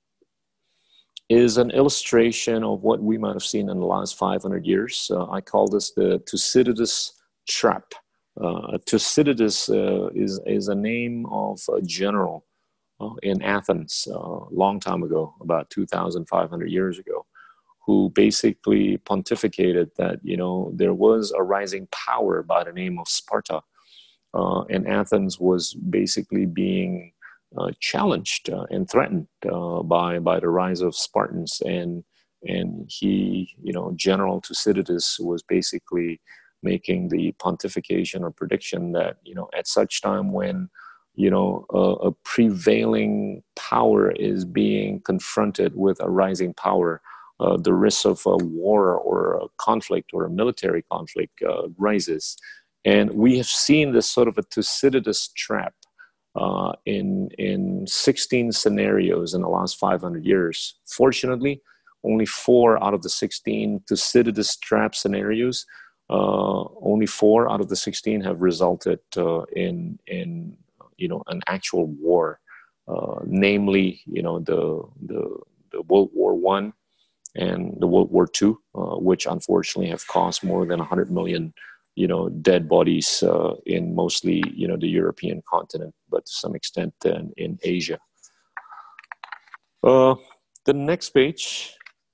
is an illustration of what we might have seen in the last 500 years. I call this the Thucydides trap. Thucydides is a name of a general in Athens a long time ago, about 2,500 years ago, who basically pontificated that, you know, there was a rising power by the name of Sparta, and Athens was basically being challenged and threatened by the rise of Spartans, and he, you know, General Thucydides was basically making the pontification or prediction that, you know, at such time when, you know, a prevailing power is being confronted with a rising power, the risk of a war or a conflict or a military conflict rises. And we have seen this sort of a Thucydides trap in 16 scenarios in the last 500 years. Fortunately, only 4 out of the 16 Thucydides trap scenarios, only 4 out of the 16 have resulted in an actual war, namely the World War I and the World War II, which unfortunately have caused more than 100 million dead bodies in mostly the European continent, but to some extent in Asia. The next page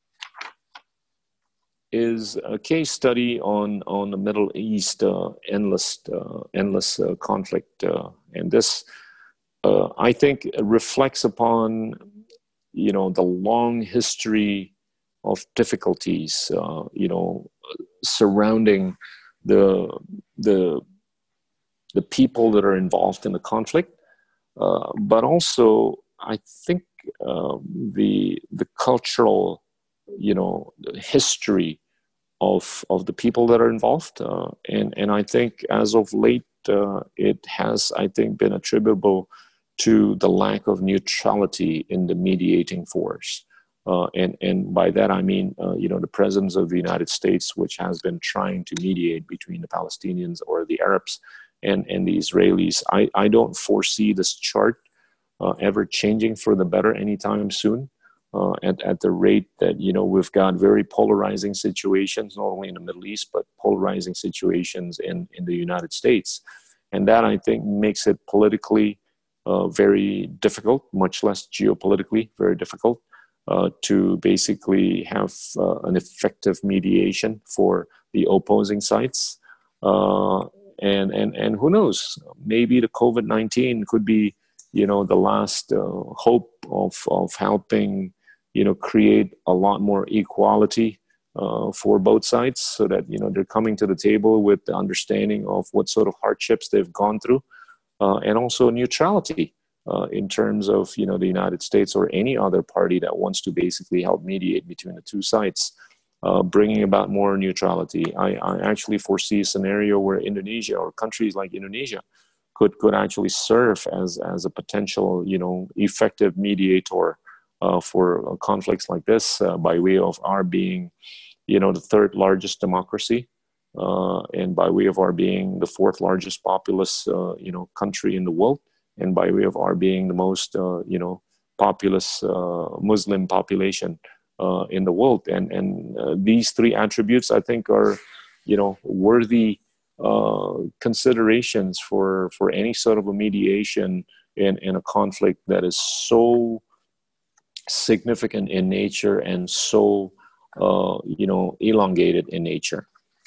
is a case study on the Middle East endless conflict, and this I think reflects upon the long history of difficulties surrounding the people that are involved in the conflict, but also I think the cultural the history of the people that are involved, and I think as of late it has, I think, been attributable to the lack of neutrality in the mediating force. And by that I mean, the presence of the United States, which has been trying to mediate between the Palestinians or the Arabs and the Israelis. I don't foresee this chart ever changing for the better anytime soon. At the rate that we've got very polarizing situations, not only in the Middle East, but polarizing situations in the United States. And that, I think, makes it politically very difficult, much less geopolitically very difficult, to basically have an effective mediation for the opposing sides. And who knows, maybe the COVID-19 could be the last hope of helping create a lot more equality for both sides, so that they're coming to the table with the understanding of what sort of hardships they've gone through, and also neutrality in terms of the United States or any other party that wants to basically help mediate between the two sides, bringing about more neutrality. I actually foresee a scenario where Indonesia, or countries like Indonesia, could actually serve as a potential effective mediator for conflicts like this, by way of our being the third largest democracy, and by way of our being the fourth largest populous country in the world, and by way of our being the most populous Muslim population in the world. And these three attributes, I think, are worthy considerations for any sort of a mediation in a conflict that is so significant in nature and so elongated in nature.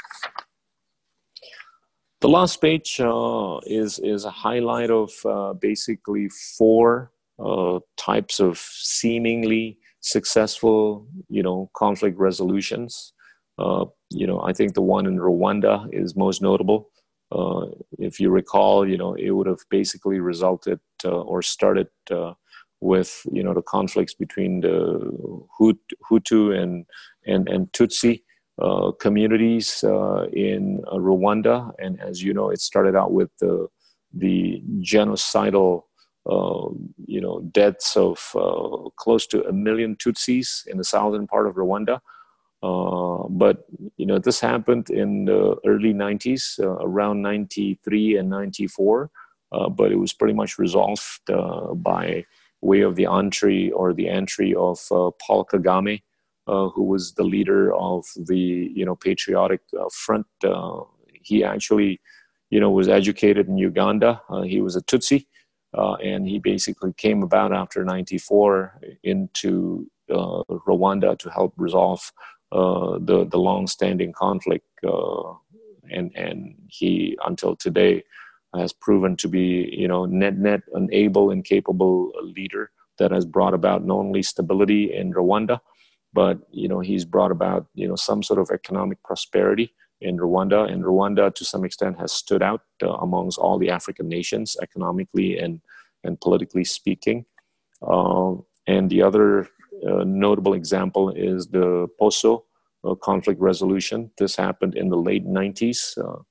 The last page is a highlight of basically 4 types of seemingly successful conflict resolutions. I think the one in Rwanda is most notable. If you recall, it would have basically resulted or started with the conflicts between the Hutu and Tutsi communities in Rwanda, and as you know, it started out with the genocidal deaths of close to 1 million Tutsis in the southern part of Rwanda. But this happened in the early 90s, around 93 and 94, but it was pretty much resolved by way of the entry of Paul Kagame, who was the leader of the Patriotic Front. He actually was educated in Uganda. He was a Tutsi, and he basically came about after 94 into Rwanda to help resolve the long-standing conflict, and he until today has proven to be net an able and capable leader that has brought about not only stability in Rwanda, but he's brought about some sort of economic prosperity in Rwanda, and Rwanda to some extent has stood out amongst all the African nations economically and politically speaking. And the other notable example is the Poso conflict resolution. This happened in the late 90s.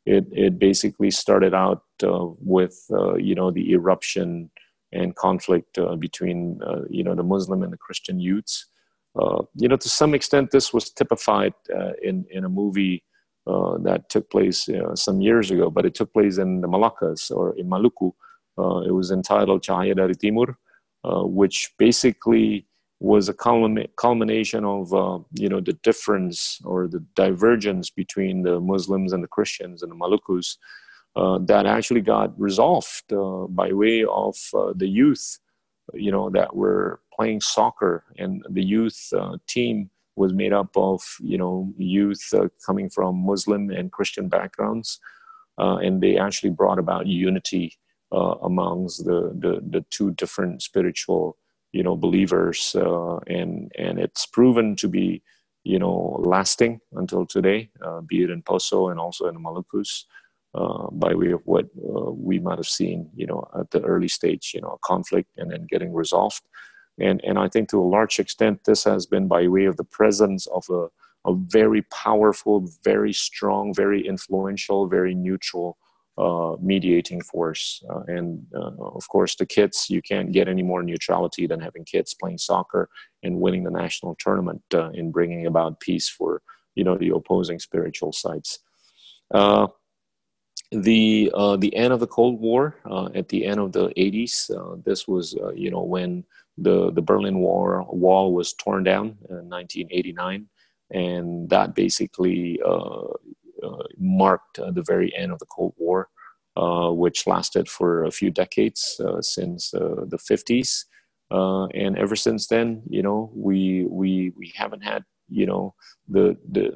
it basically started out with the eruption and conflict between the Muslim and the Christian youths. To some extent, this was typified in a movie that took place some years ago, but it took place in the Malaccas, or in Maluku. It was entitled Cahaya dari Timur, which basically was a culmination of the difference or the divergence between the Muslims and the Christians in the Malukus that actually got resolved by way of the youth, that were playing soccer, and the youth team was made up of youth coming from Muslim and Christian backgrounds, and they actually brought about unity amongst the two different spiritual believers, and it's proven to be lasting until today, be it in Poso and also in the Malukus, by way of what we might have seen at the early stage, a conflict and then getting resolved. And I think to a large extent this has been by way of the presence of a very powerful, very strong, very influential, very neutral mediating force. And of course, the kids, you can't get any more neutrality than having kids playing soccer and winning the national tournament in bringing about peace for the opposing spiritual sides. The end of the Cold War, at the end of the 80s, this was when the Berlin Wall was torn down in 1989, and that basically marked the very end of the Cold War, which lasted for a few decades, since the 50s, and ever since then, we haven't had the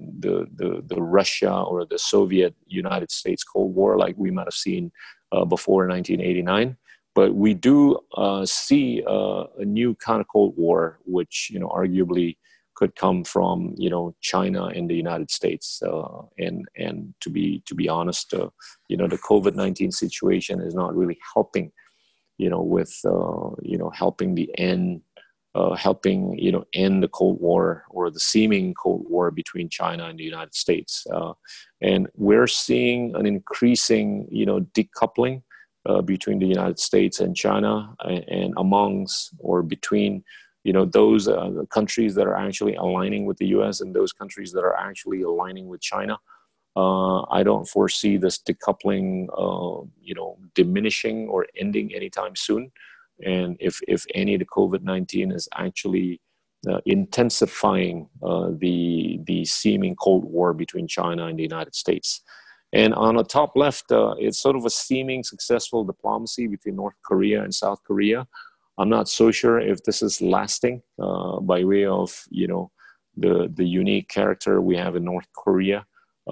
Russia or the Soviet United States Cold War like we might have seen before 1989. But we do see a new kind of Cold War, which arguably could come from China and the United States. And to be honest, the COVID-19 situation is not really helping, with helping the end. Helping end the Cold War, or the seeming Cold War between China and the United States, and we're seeing an increasing decoupling between the United States and China, and amongst or between those countries that are actually aligning with the U.S. and those countries that are actually aligning with China. I don't foresee this decoupling diminishing or ending anytime soon. And if any, the COVID-19 is actually intensifying the seeming Cold War between China and the United States. And on the top left, it's sort of a seeming successful diplomacy between North Korea and South Korea. I'm not so sure if this is lasting by way of the unique character we have in North Korea.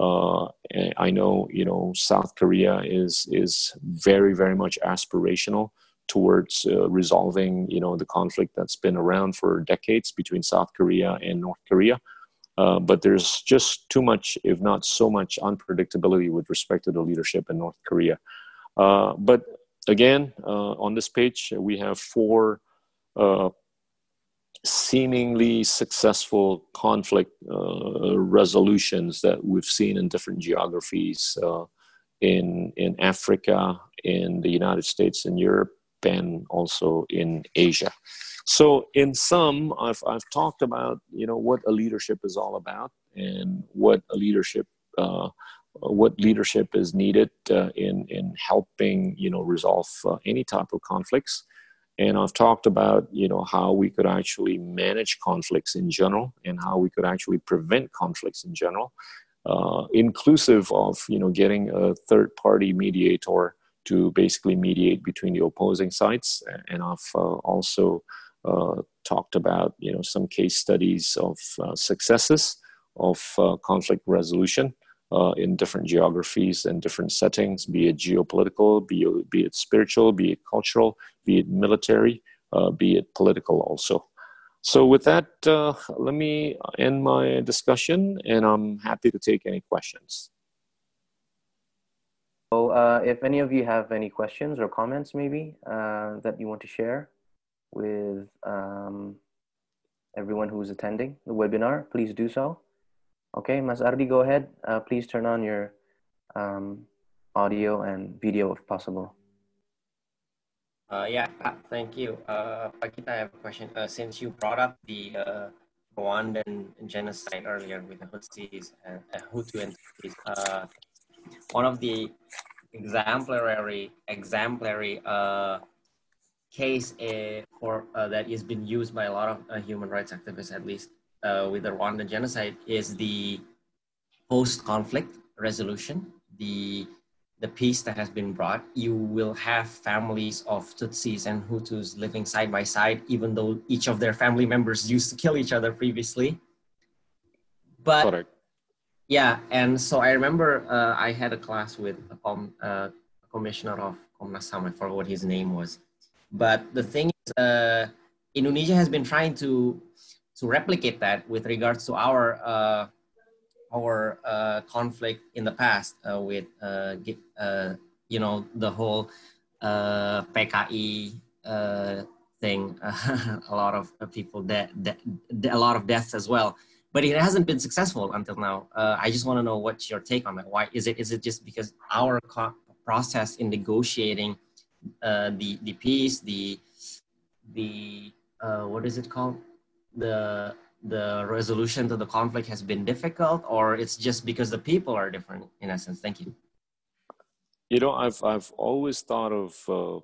I know South Korea is very, very much aspirational towards resolving the conflict that's been around for decades between South Korea and North Korea. But there's just too much, if not so much, unpredictability with respect to the leadership in North Korea. But again, on this page, we have four seemingly successful conflict resolutions that we've seen in different geographies, in Africa, in the United States, and Europe, and also in Asia. So in sum, I've talked about what a leadership is all about, and what leadership is needed in helping resolve any type of conflicts. And I've talked about how we could actually manage conflicts in general, and how we could actually prevent conflicts in general, inclusive of getting a third-party mediator to basically mediate between the opposing sides. And I've also talked about some case studies of successes of conflict resolution in different geographies and different settings, be it geopolitical, be it spiritual, be it cultural, be it military, be it political also. So with that, let me end my discussion, and I'm happy to take any questions. So if any of you have any questions or comments maybe that you want to share with everyone who's attending the webinar, please do so. Okay, Mas Ardi, go ahead. Please turn on your audio and video if possible. Yeah, thank you. Pak Gita, I have a question. Since you brought up the Rwandan genocide earlier with the Hutsis and Hutu and Tutsis, one of the exemplary case for that has been used by a lot of human rights activists, at least with the Rwandan genocide, is the post-conflict resolution, the peace that has been brought. You will have families of Tutsis and Hutus living side by side, even though each of their family members used to kill each other previously. But Correct. yeah, and so I remember I had a class with a commissioner of Komnas HAM, I forgot what his name was. But the thing is, Indonesia has been trying to replicate that with regards to our conflict in the past with you know, the whole PKI thing, a lot of people a lot of deaths as well, but it hasn't been successful until now. I just want to know what's your take on that. Why is it just because our process in negotiating the peace, the what is it called, the resolution to the conflict has been difficult, or it's just because the people are different in essence? Thank you. You know, I've always thought of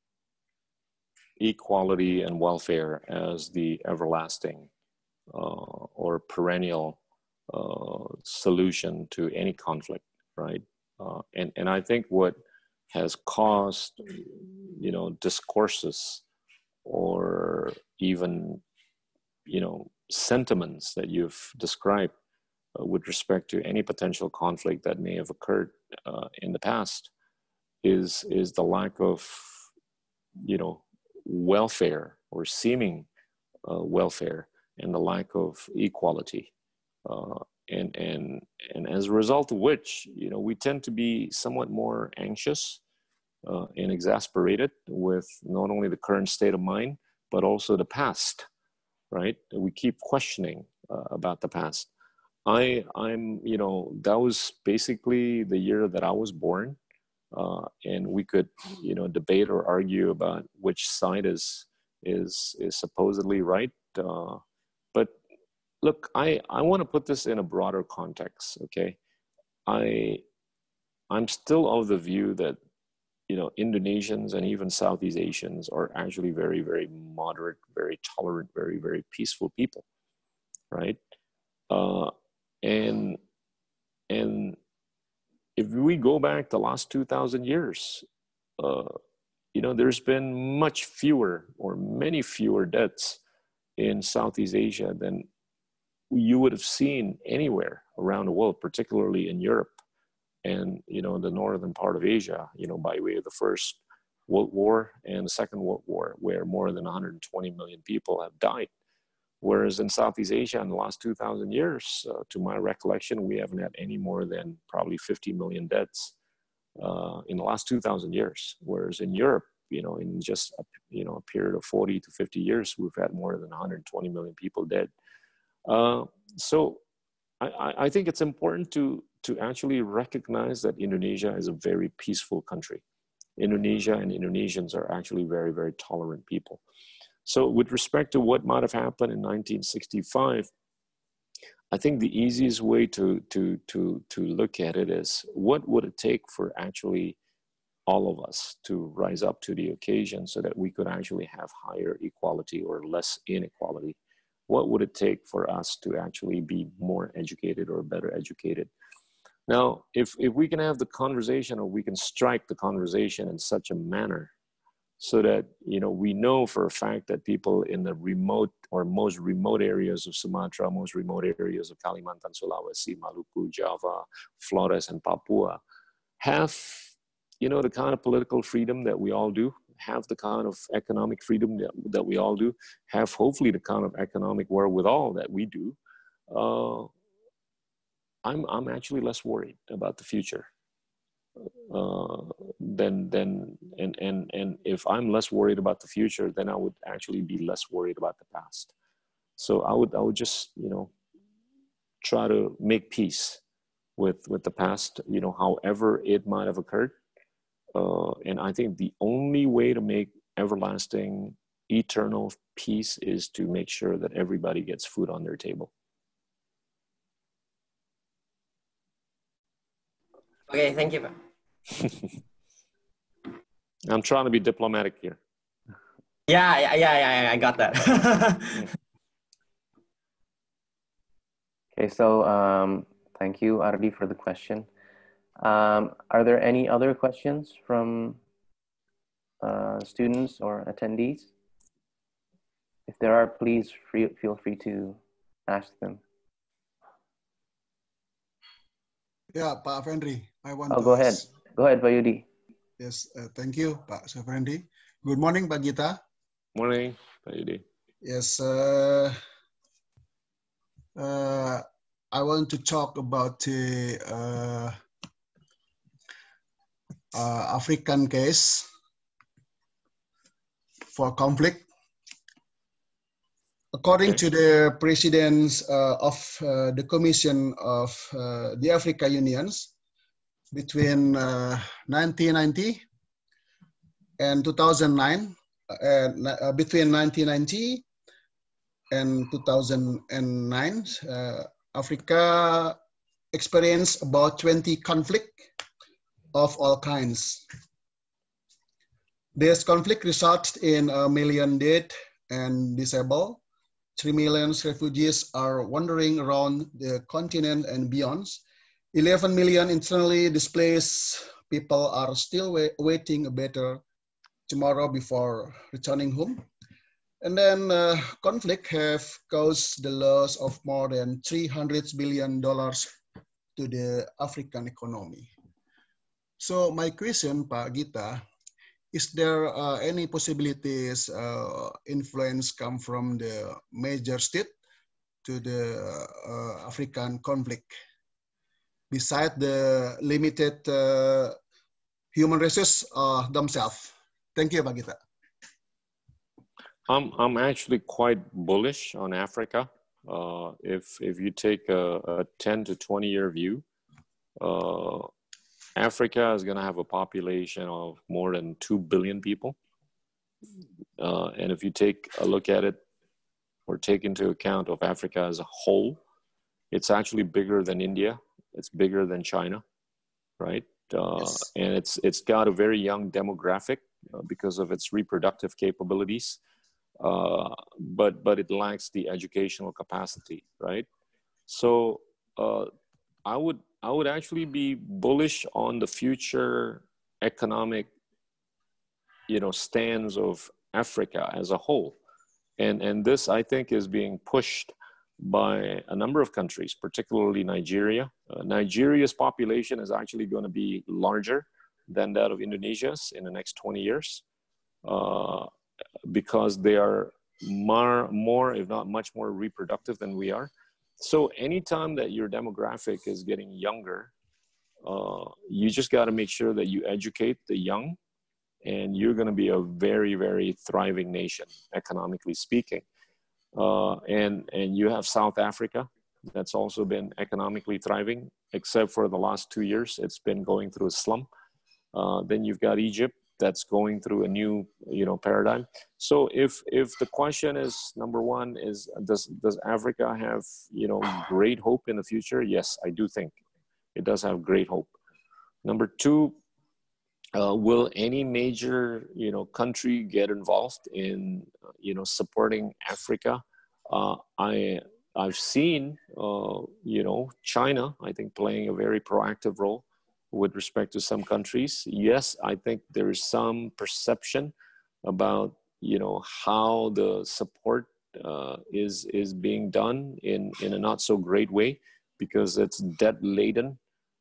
equality and welfare as the everlasting or perennial solution to any conflict, right? And I think what has caused, you know, discourses or even, you know, sentiments that you've described with respect to any potential conflict that may have occurred in the past is the lack of, you know, welfare or seeming welfare, and the lack of equality, and as a result of which, you know, we tend to be somewhat more anxious and exasperated with not only the current state of mind but also the past, right? We keep questioning about the past. I'm, you know, that was basically the year that I was born, and we could, you know, debate or argue about which side is supposedly right. But look, I want to put this in a broader context. Okay, I'm still of the view that, you know, Indonesians and even Southeast Asians are actually very, very moderate, very tolerant, very, very peaceful people, right? And if we go back the last 2,000 years, you know, there's been much fewer or many fewer deaths in Southeast Asia than you would have seen anywhere around the world, particularly in Europe and, you know, the northern part of Asia, you know, by way of the First World War and the Second World War, where more than 120 million people have died. Whereas in Southeast Asia in the last 2,000 years, to my recollection, we haven't had any more than probably 50 million deaths in the last 2,000 years. Whereas in Europe, you know, in just a, you know, a period of 40 to 50 years, we've had more than 120 million people dead. So I think it's important to actually recognize that Indonesia is a very peaceful country. Indonesia and Indonesians are actually very, very tolerant people. So with respect to what might have happened in 1965, I think the easiest way to look at it is, what would it take for actually all of us to rise up to the occasion so that we could actually have higher equality or less inequality? What would it take for us to actually be more educated or better educated? Now, if we can have the conversation, or we can strike the conversation in such a manner so that, you know, we know for a fact that people in the remote or most remote areas of Sumatra, most remote areas of Kalimantan, Sulawesi, Maluku, Java, Flores, and Papua have, you know, the kind of political freedom that we all do, have the kind of economic freedom that we all do, have hopefully the kind of economic wherewithal that we do, I'm actually less worried about the future. And if I'm less worried about the future, then I would actually be less worried about the past. So I would just, you know, try to make peace with the past, you know, however it might have occurred. And I think the only way to make everlasting, eternal peace is to make sure that everybody gets food on their table. Okay, thank you, Pak. I'm trying to be diplomatic here. Yeah, I got that. Okay, so thank you, Ardi, for the question. Are there any other questions from students or attendees? If there are, please feel free to ask them. Yeah, Pak Afendri, I want to go ahead. ask. Go ahead, Pak Yudi. Yes, thank you, Pak Afendri. Good morning, Pak Gita. Morning, Pak Yudi. Yes, I want to talk about the African case for conflict. According to the presidents of the Commission of the African Unions, between 1990 and 2009, between 1990 and 2009, Africa experienced about 20 conflicts of all kinds. This conflict resulted in 1 million dead and disabled. 3 million refugees are wandering around the continent and beyond. 11 million internally displaced people are still waiting a better tomorrow before returning home. And then conflict have caused the loss of more than $300 billion to the African economy. So my question, Pak Gita, is there any possibilities influence come from the major state to the African conflict, besides the limited human resources themselves? Thank you, Pak Gita. I'm actually quite bullish on Africa. If you take a 10 to 20 year view, Africa is going to have a population of more than 2 billion people. And if you take a look at it or take into account of Africa as a whole, it's actually bigger than India. It's bigger than China, right? Yes. And it's got a very young demographic because of its reproductive capabilities. But it lacks the educational capacity, right? So I would actually be bullish on the future economic, stands of Africa as a whole. And this, I think, is being pushed by a number of countries, particularly Nigeria. Nigeria's population is actually going to be larger than that of Indonesia's in the next 20 years because they are more, if not much more reproductive than we are. So anytime that your demographic is getting younger, you just got to make sure that you educate the young, and you're going to be a very, very thriving nation, economically speaking. And you have South Africa that's also been economically thriving, except for the last 2 years, it's been going through a slump. Then you've got Egypt that's going through a new, paradigm. So if the question is, number one is, does Africa have, great hope in the future? Yes, I do think it does have great hope. Number two, will any major, country get involved in, supporting Africa? I've seen, China, I think, playing a very proactive role with respect to some countries. Yes, I think there is some perception about, how the support is being done in a not so great way, because it's debt laden,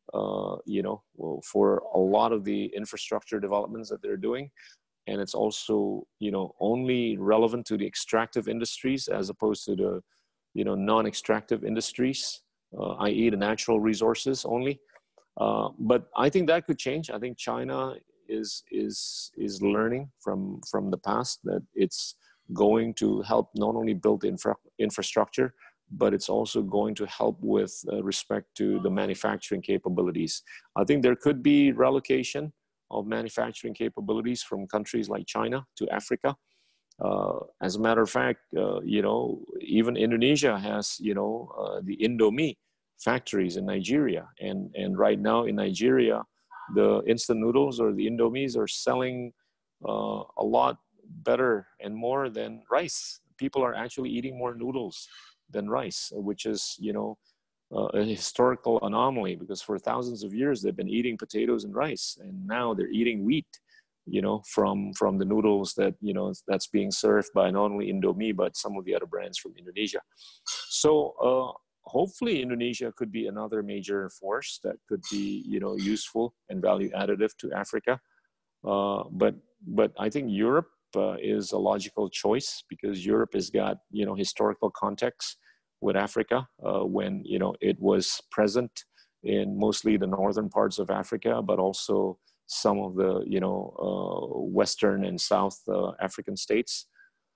for a lot of the infrastructure developments that they're doing. And it's also, only relevant to the extractive industries as opposed to the, non-extractive industries, i.e. the natural resources only. But I think that could change. I think China is learning from the past that it's going to help not only build infrastructure, but it's also going to help with respect to the manufacturing capabilities. I think there could be relocation of manufacturing capabilities from countries like China to Africa. As a matter of fact, you know, even Indonesia has, you know, the Indomie factories in Nigeria. And right now in Nigeria, the instant noodles or the Indomies are selling a lot better and more than rice. People are actually eating more noodles than rice, which is, you know, a historical anomaly, because for thousands of years they've been eating potatoes and rice, and now they're eating wheat, you know, from the noodles that, you know, that's being served by not only Indomie, but some of the other brands from Indonesia. So hopefully Indonesia could be another major force that could be, you know, useful and value additive to Africa. But I think Europe is a logical choice, because Europe has got, you know, historical context with Africa when, you know, it was present in mostly the northern parts of Africa, but also some of the, you know, Western and South African states.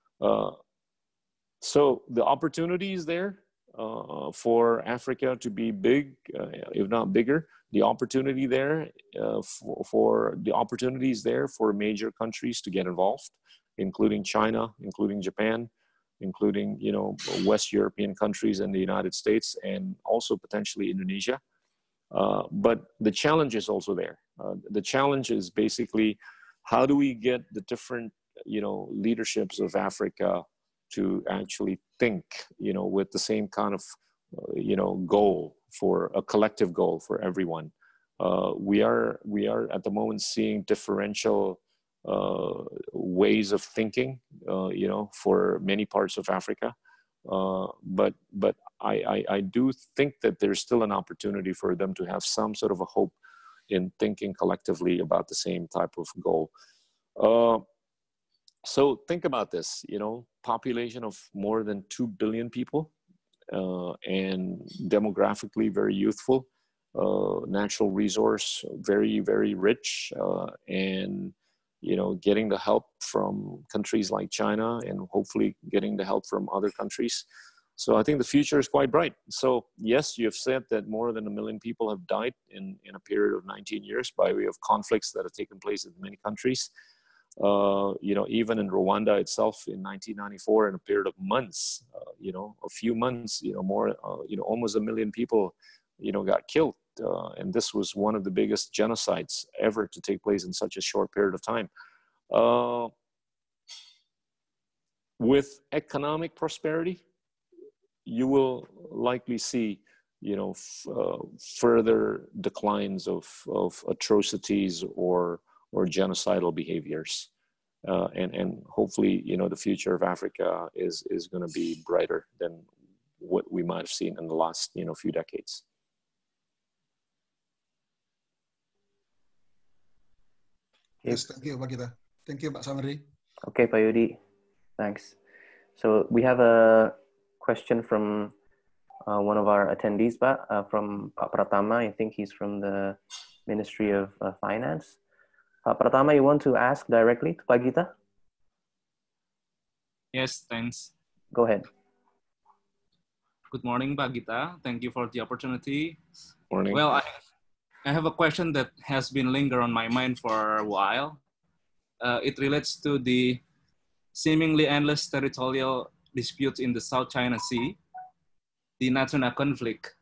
So the opportunity is there for Africa to be big, if not bigger. The opportunity there for the opportunities there for major countries to get involved, including China, including Japan, including, you know, West European countries and the United States, and also potentially Indonesia. But the challenge is also there. The challenge is basically, how do we get the different, you know, leaderships of Africa to actually think, you know, with the same kind of, you know, goal, for a collective goal for everyone. We are at the moment seeing differential ways of thinking, you know, for many parts of Africa. But I do think that there's still an opportunity for them to have some sort of a hope in thinking collectively about the same type of goal. So think about this, you know, population of more than 2 billion people, and demographically very youthful, natural resource, very, very rich, and, you know, getting the help from countries like China, and hopefully getting the help from other countries. So I think the future is quite bright. So yes, you have said that more than 1 million people have died in a period of 19 years by way of conflicts that have taken place in many countries. You know, even in Rwanda itself in 1994, in a period of months, you know, a few months, you know, more, you know, almost 1 million people, you know, got killed. And this was one of the biggest genocides ever to take place in such a short period of time. With economic prosperity, you will likely see, you know, further declines of atrocities or genocidal behaviors. And hopefully, you know, the future of Africa is going to be brighter than what we might have seen in the last, you know, few decades. Yes, thank you, Pak Gita. Thank you, Pak Samri. Okay, Pak Yudi, thanks. So we have a question from one of our attendees, Pak, from Pak Pratama. I think he's from the Ministry of Finance. Pak Pratama, you want to ask directly to Pak Gita? Yes, thanks. Go ahead. Good morning, Pak Gita. Thank you for the opportunity. Morning. Well, I have a question that has been lingering on my mind for a while. It relates to the seemingly endless territorial disputes in the South China Sea, the Natuna conflict.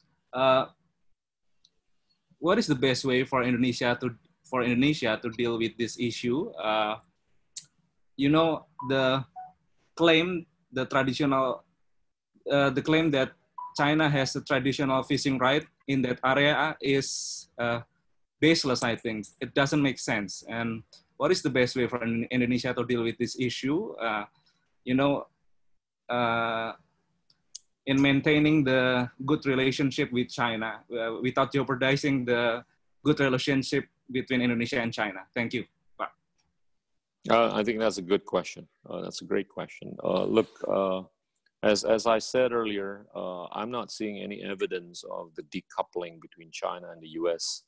What is the best way for Indonesia to deal with this issue? You know, the claim that China has a traditional fishing right in that area is baseless, I think. It doesn't make sense. And what is the best way for Indonesia to deal with this issue? You know, in maintaining the good relationship with China without jeopardizing the good relationship between Indonesia and China. Thank you. I think that's a good question. That's a great question. Look, as I said earlier, I'm not seeing any evidence of the decoupling between China and the US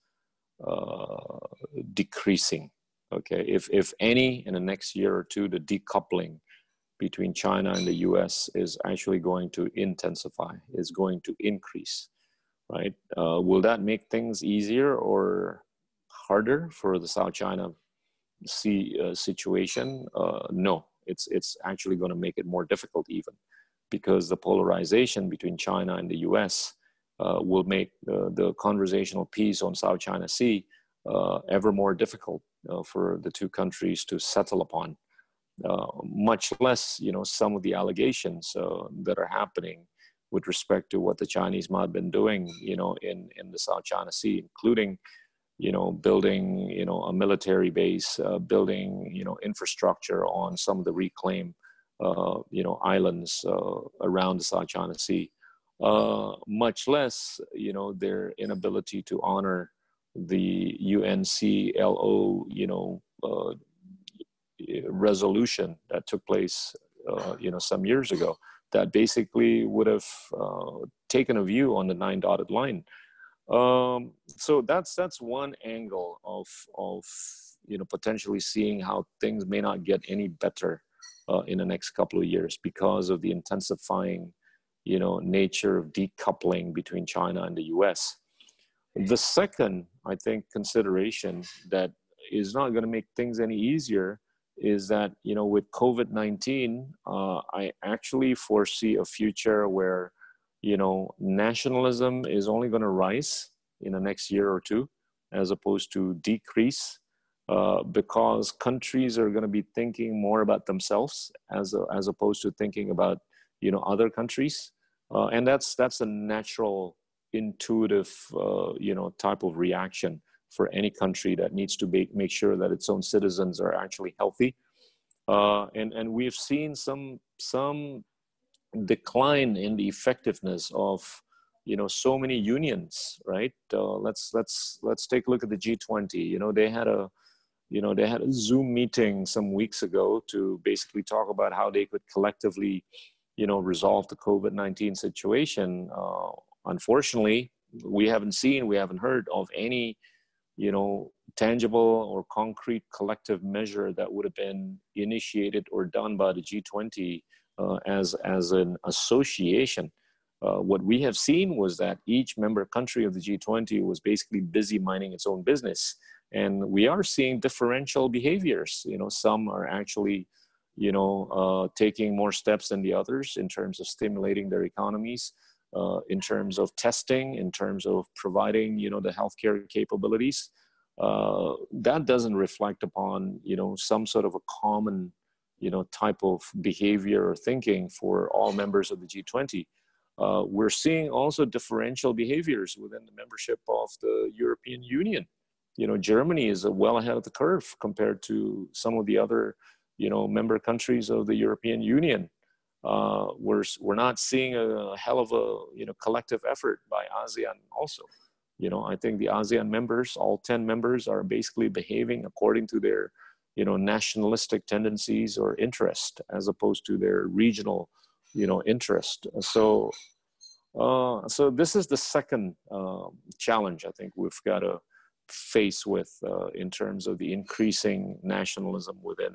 decreasing. Okay, if any, in the next year or two, the decoupling between China and the US is actually going to intensify, is going to increase, right? Will that make things easier or harder for the South China Sea situation? No, it's actually going to make it more difficult even, because the polarization between China and the US will make the conversational peace on South China Sea ever more difficult for the two countries to settle upon. Much less, some of the allegations that are happening with respect to what the Chinese might have been doing, in the South China Sea, including, building, a military base, building, infrastructure on some of the reclaimed, islands around the South China Sea. Much less, their inability to honor the UNCLO, resolution that took place, some years ago, that basically would have taken a view on the 9 dotted line. So that's one angle of potentially seeing how things may not get any better in the next couple of years because of the intensifying, nature of decoupling between China and the US. The second, I think, consideration that is not going to make things any easier is that, with COVID-19, I actually foresee a future where, nationalism is only going to rise in the next year or two, as opposed to decrease, because countries are going to be thinking more about themselves as opposed to thinking about, other countries. And that's a natural, intuitive, type of reaction for any country that needs to make sure that its own citizens are actually healthy. And we've seen some decline in the effectiveness of, so many unions, right? Let's take a look at the G20. They had a Zoom meeting some weeks ago to basically talk about how they could collectively, resolve the COVID-19 situation. Unfortunately, we haven't heard of any, tangible or concrete collective measure that would have been initiated or done by the G20 as an association. What we have seen was that each member country of the G20 was basically busy minding its own business. And we are seeing differential behaviors. Some are actually, taking more steps than the others in terms of stimulating their economies, in terms of testing, in terms of providing, the healthcare capabilities. That doesn't reflect upon, some sort of a common, type of behavior or thinking for all members of the G20. We're seeing also differential behaviors within the membership of the European Union. Germany is well ahead of the curve compared to some of the other, member countries of the European Union. We're not seeing a hell of a, collective effort by ASEAN also. I think the ASEAN members, all 10 members, are basically behaving according to their, nationalistic tendencies or interest, as opposed to their regional, interest. So this is the second challenge I think we've got to face with in terms of the increasing nationalism within,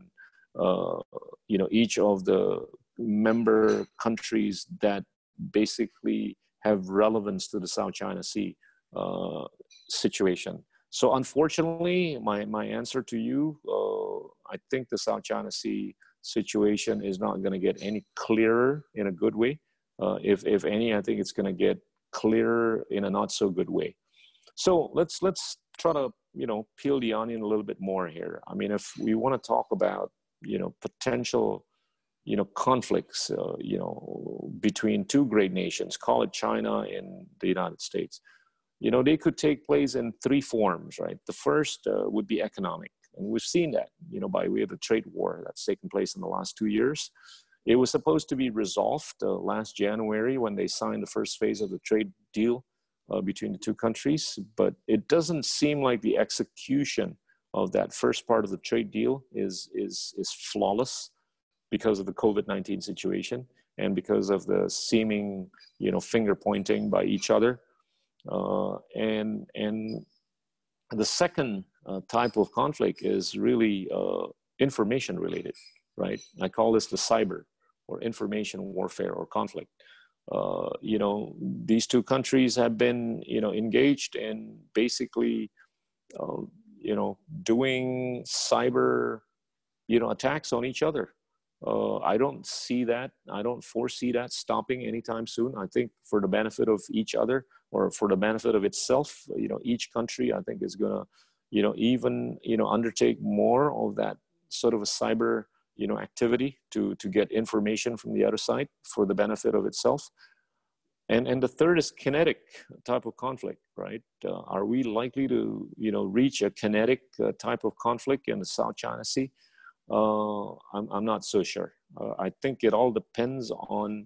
each of the member countries that basically have relevance to the South China Sea situation. So unfortunately, my answer to you, I think the South China Sea situation is not going to get any clearer in a good way. If any, I think it's going to get clearer in a not so good way. So let's try to, peel the onion a little bit more here. I mean, if we want to talk about, potential, conflicts, between two great nations, call it China and the United States, they could take place in three forms, right? The first would be economic. And we've seen that, by way of the trade war that's taken place in the last 2 years. It was supposed to be resolved last January when they signed the first phase of the trade deal between the two countries. But it doesn't seem like the execution of that first part of the trade deal is flawless because of the COVID-19 situation and because of the seeming, finger pointing by each other. And the second type of conflict is really information related, right? I call this the cyber or information warfare or conflict. You know, these two countries have been, you know, engaged in basically, you know, doing cyber, you know, attacks on each other. I don't see that. I don't foresee that stopping anytime soon. I think for the benefit of each other, or for the benefit of itself, you know, each country, I think, is gonna, you know, even, you know, undertake more of that sort of a cyber, you know, activity to get information from the other side for the benefit of itself. And the third is kinetic type of conflict, right? Are we likely to, you know, reach a kinetic type of conflict in the South China Sea? I'm not so sure. I think it all depends on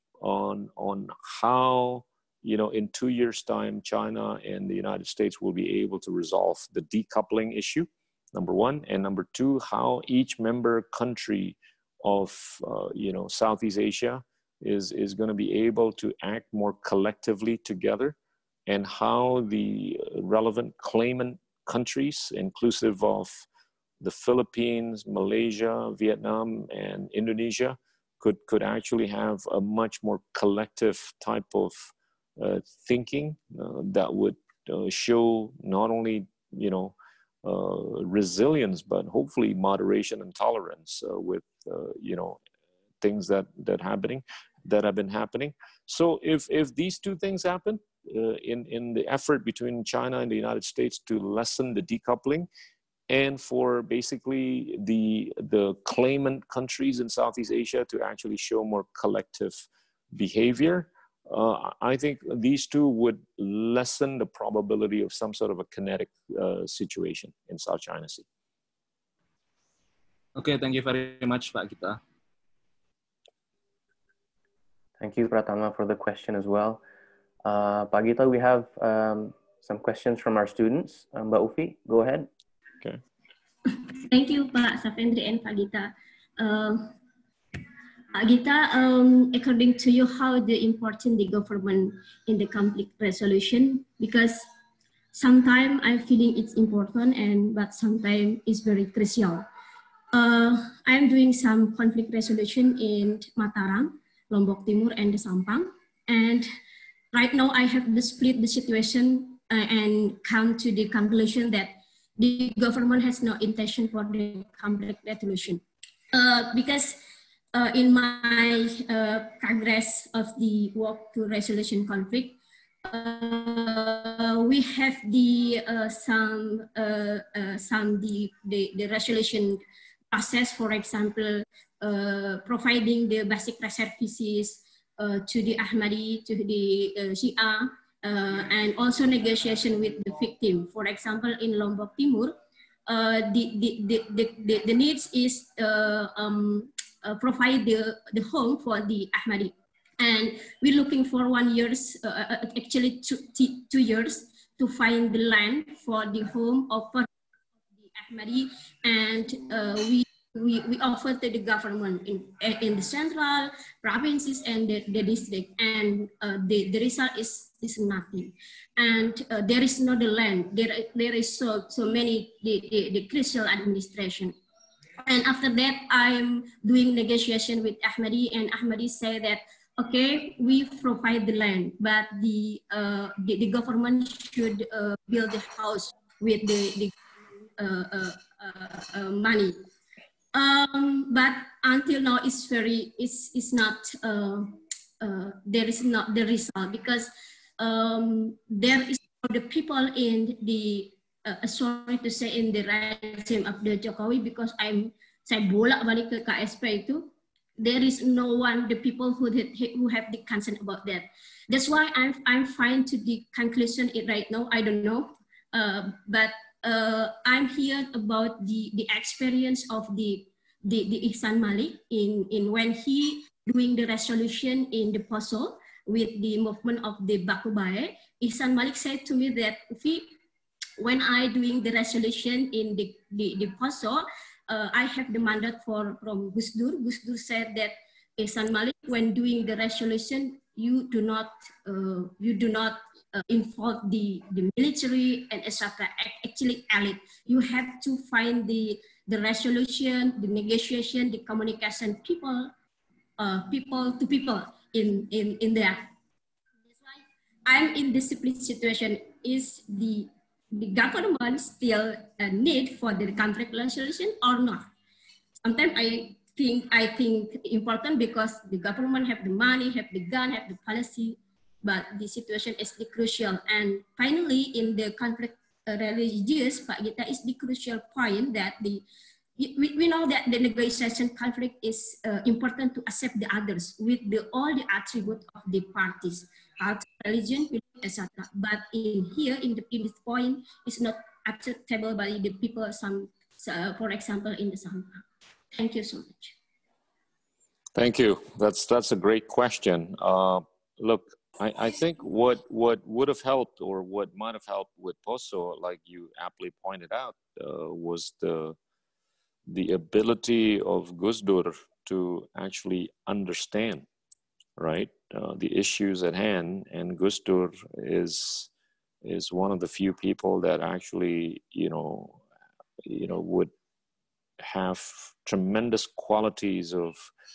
how, you know, in 2 years' time, China and the United States will be able to resolve the decoupling issue, number one, and number two, how each member country of, you know, Southeast Asia is going to be able to act more collectively together, and how the relevant claimant countries, inclusive of the Philippines, Malaysia, Vietnam, and Indonesia, could actually have a much more collective type of thinking that would show not only, you know, resilience, but hopefully moderation and tolerance with, you know, things that have been happening. So if these two things happen in the effort between China and the United States to lessen the decoupling, and for basically the claimant countries in Southeast Asia to actually show more collective behavior, I think these two would lessen the probability of some sort of a kinetic situation in South China Sea. Okay, thank you very much, Pak Gita. Thank you, Pratama, for the question as well. Pak Gita, we have some questions from our students. Mbak Ufi, go ahead. Okay. Thank you, Pak Safendri and Pak Gita. Pak Gita, according to you, how the important the government in the conflict resolution? Because sometimes I'm feeling it's important, but sometimes it's very crucial. I'm doing some conflict resolution in Mataram, Lombok Timur, and the Sampang. And right now I have to split the situation and come to the conclusion that the government has no intention for the conflict resolution. Because in my progress of the work to resolution conflict, we have the resolution process, for example, providing the basic reservices to the Ahmadi, to the Shia, and also negotiation with the victim. For example, in Lombok Timur, the needs is provide the home for the Ahmadi. And we're looking for 1 year, actually 2 years, to find the land for the home of the Ahmadi, and we offer to the government in the central provinces and the district, and the result is nothing. And there is no the land. There is so many the crucial administration. And after that, I'm doing negotiation with Ahmadi, and Ahmadi say that, okay, we provide the land, but the government should build the house with the money. But until now, it's not there is not the result, because there is the people in the sorry to say in the regime of the Jokowi, because saya bolak-balik ke KSP itu, there is no one, the people who have the concern about that. That's why I'm fine to the conclusion right now. I don't know, but I'm here about the experience of the Ihsan Malik in when he doing the resolution in the Poso with the movement of the Bakubae. Ihsan Malik said to me that when I doing the resolution in the Poso, I have the mandate from Gus Dur. Gus Dur said that Ihsan Malik, when doing the resolution, you do not involve the military and etc. Actually, elite. You have to find the resolution, the negotiation, the communication people people to people in there. That's why I'm in this split situation. Is the government still need for the conflict resolution or not? Sometimes I think important because the government have the money, have the gun, have the policy, but the situation is the crucial. And finally, in the conflict religious, Pak Gita, is the crucial point that we know that the negotiation conflict is important to accept the others with all the attributes of the parties, culture, religion, etc. But in this point, it's not acceptable by the people. For example, in the Sangha. Thank you so much. Thank you. That's a great question. Look, I think what would have helped, or what might have helped with Poso, like you aptly pointed out, was the ability of Gus Dur to actually understand, right, the issues at hand. And Gus Dur is one of the few people that actually, would have tremendous qualities of,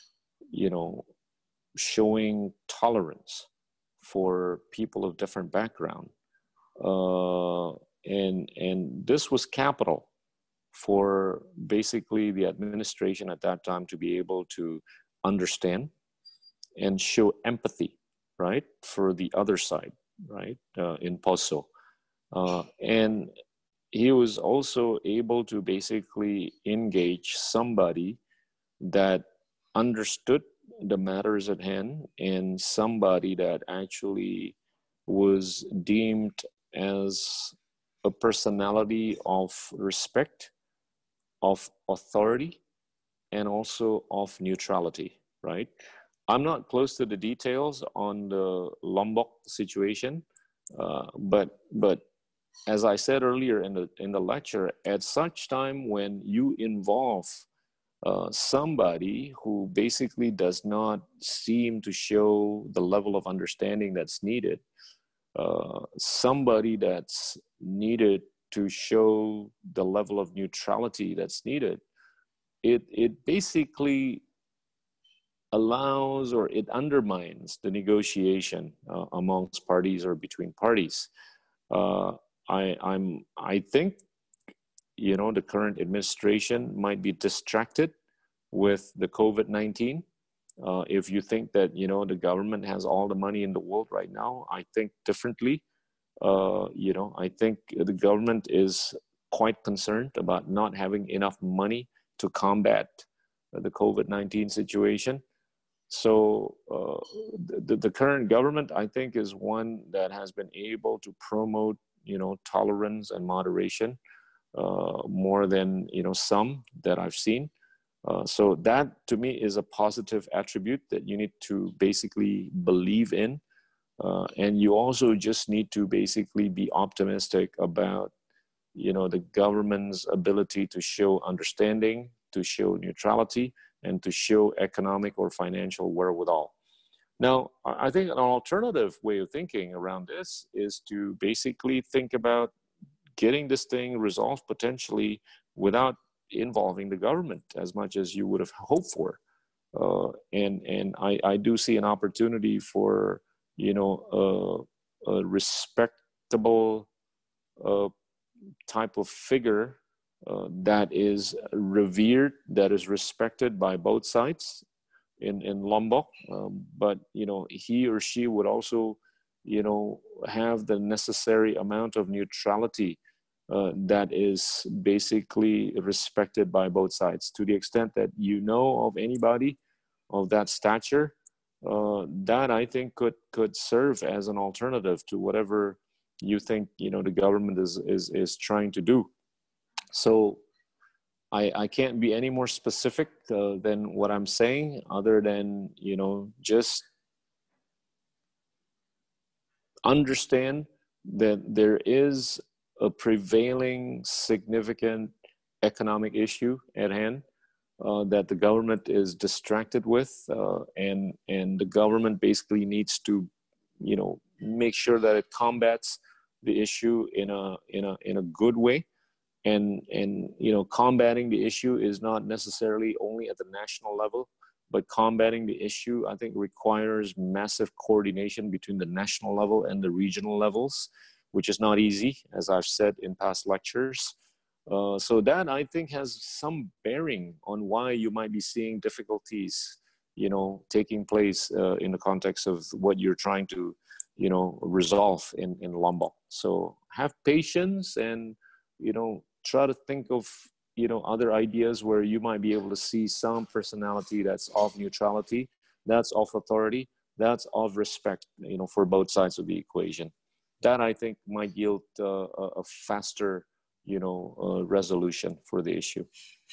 showing tolerance for people of different background. And this was capital for basically the administration at that time to be able to understand and show empathy, right, for the other side, right, in Poso. And he was also able to basically engage somebody that understood the matters at hand, and somebody that actually was deemed as a personality of respect, of authority, and also of neutrality, right? I'm not close to the details on the Lombok situation, but as I said earlier in the lecture, at such time when you involve somebody who basically does not seem to show the level of understanding that's needed, somebody that's needed to show the level of neutrality that's needed, it basically allows, or it undermines the negotiation amongst parties or between parties. I think, the current administration might be distracted with the COVID-19. If you think that, the government has all the money in the world right now, I think differently. I think the government is quite concerned about not having enough money to combat the COVID-19 situation. So the current government, I think, is one that has been able to promote, tolerance and moderation more than, some that I've seen. So that, to me, is a positive attribute that you need to basically believe in. And you also just need to basically be optimistic about, the government's ability to show understanding, to show neutrality, and to show economic or financial wherewithal. Now, I think an alternative way of thinking around this is to basically think about getting this thing resolved potentially without involving the government as much as you would have hoped for. And I do see an opportunity for, a respectable type of figure that is revered, that is respected by both sides in Lombok. But, he or she would also, have the necessary amount of neutrality that is basically respected by both sides, to the extent that of anybody of that stature, that I think could serve as an alternative to whatever you think, the government is trying to do. So I can't be any more specific than what I'm saying, other than, just understand that there is a prevailing significant economic issue at hand that the government is distracted with, and the government basically needs to, make sure that it combats the issue in a good way. And combating the issue is not necessarily only at the national level, but combating the issue, I think, requires massive coordination between the national level and the regional levels, which is not easy, as I've said in past lectures. So that, I think, has some bearing on why you might be seeing difficulties, you know, taking place in the context of what you're trying to, you know, resolve in Lombok. So have patience and, you know, try to think of, you know, other ideas where you might be able to see some personality that's of neutrality, that's of authority, that's of respect, you know, for both sides of the equation. That, I think, might yield a faster, you know, resolution for the issue.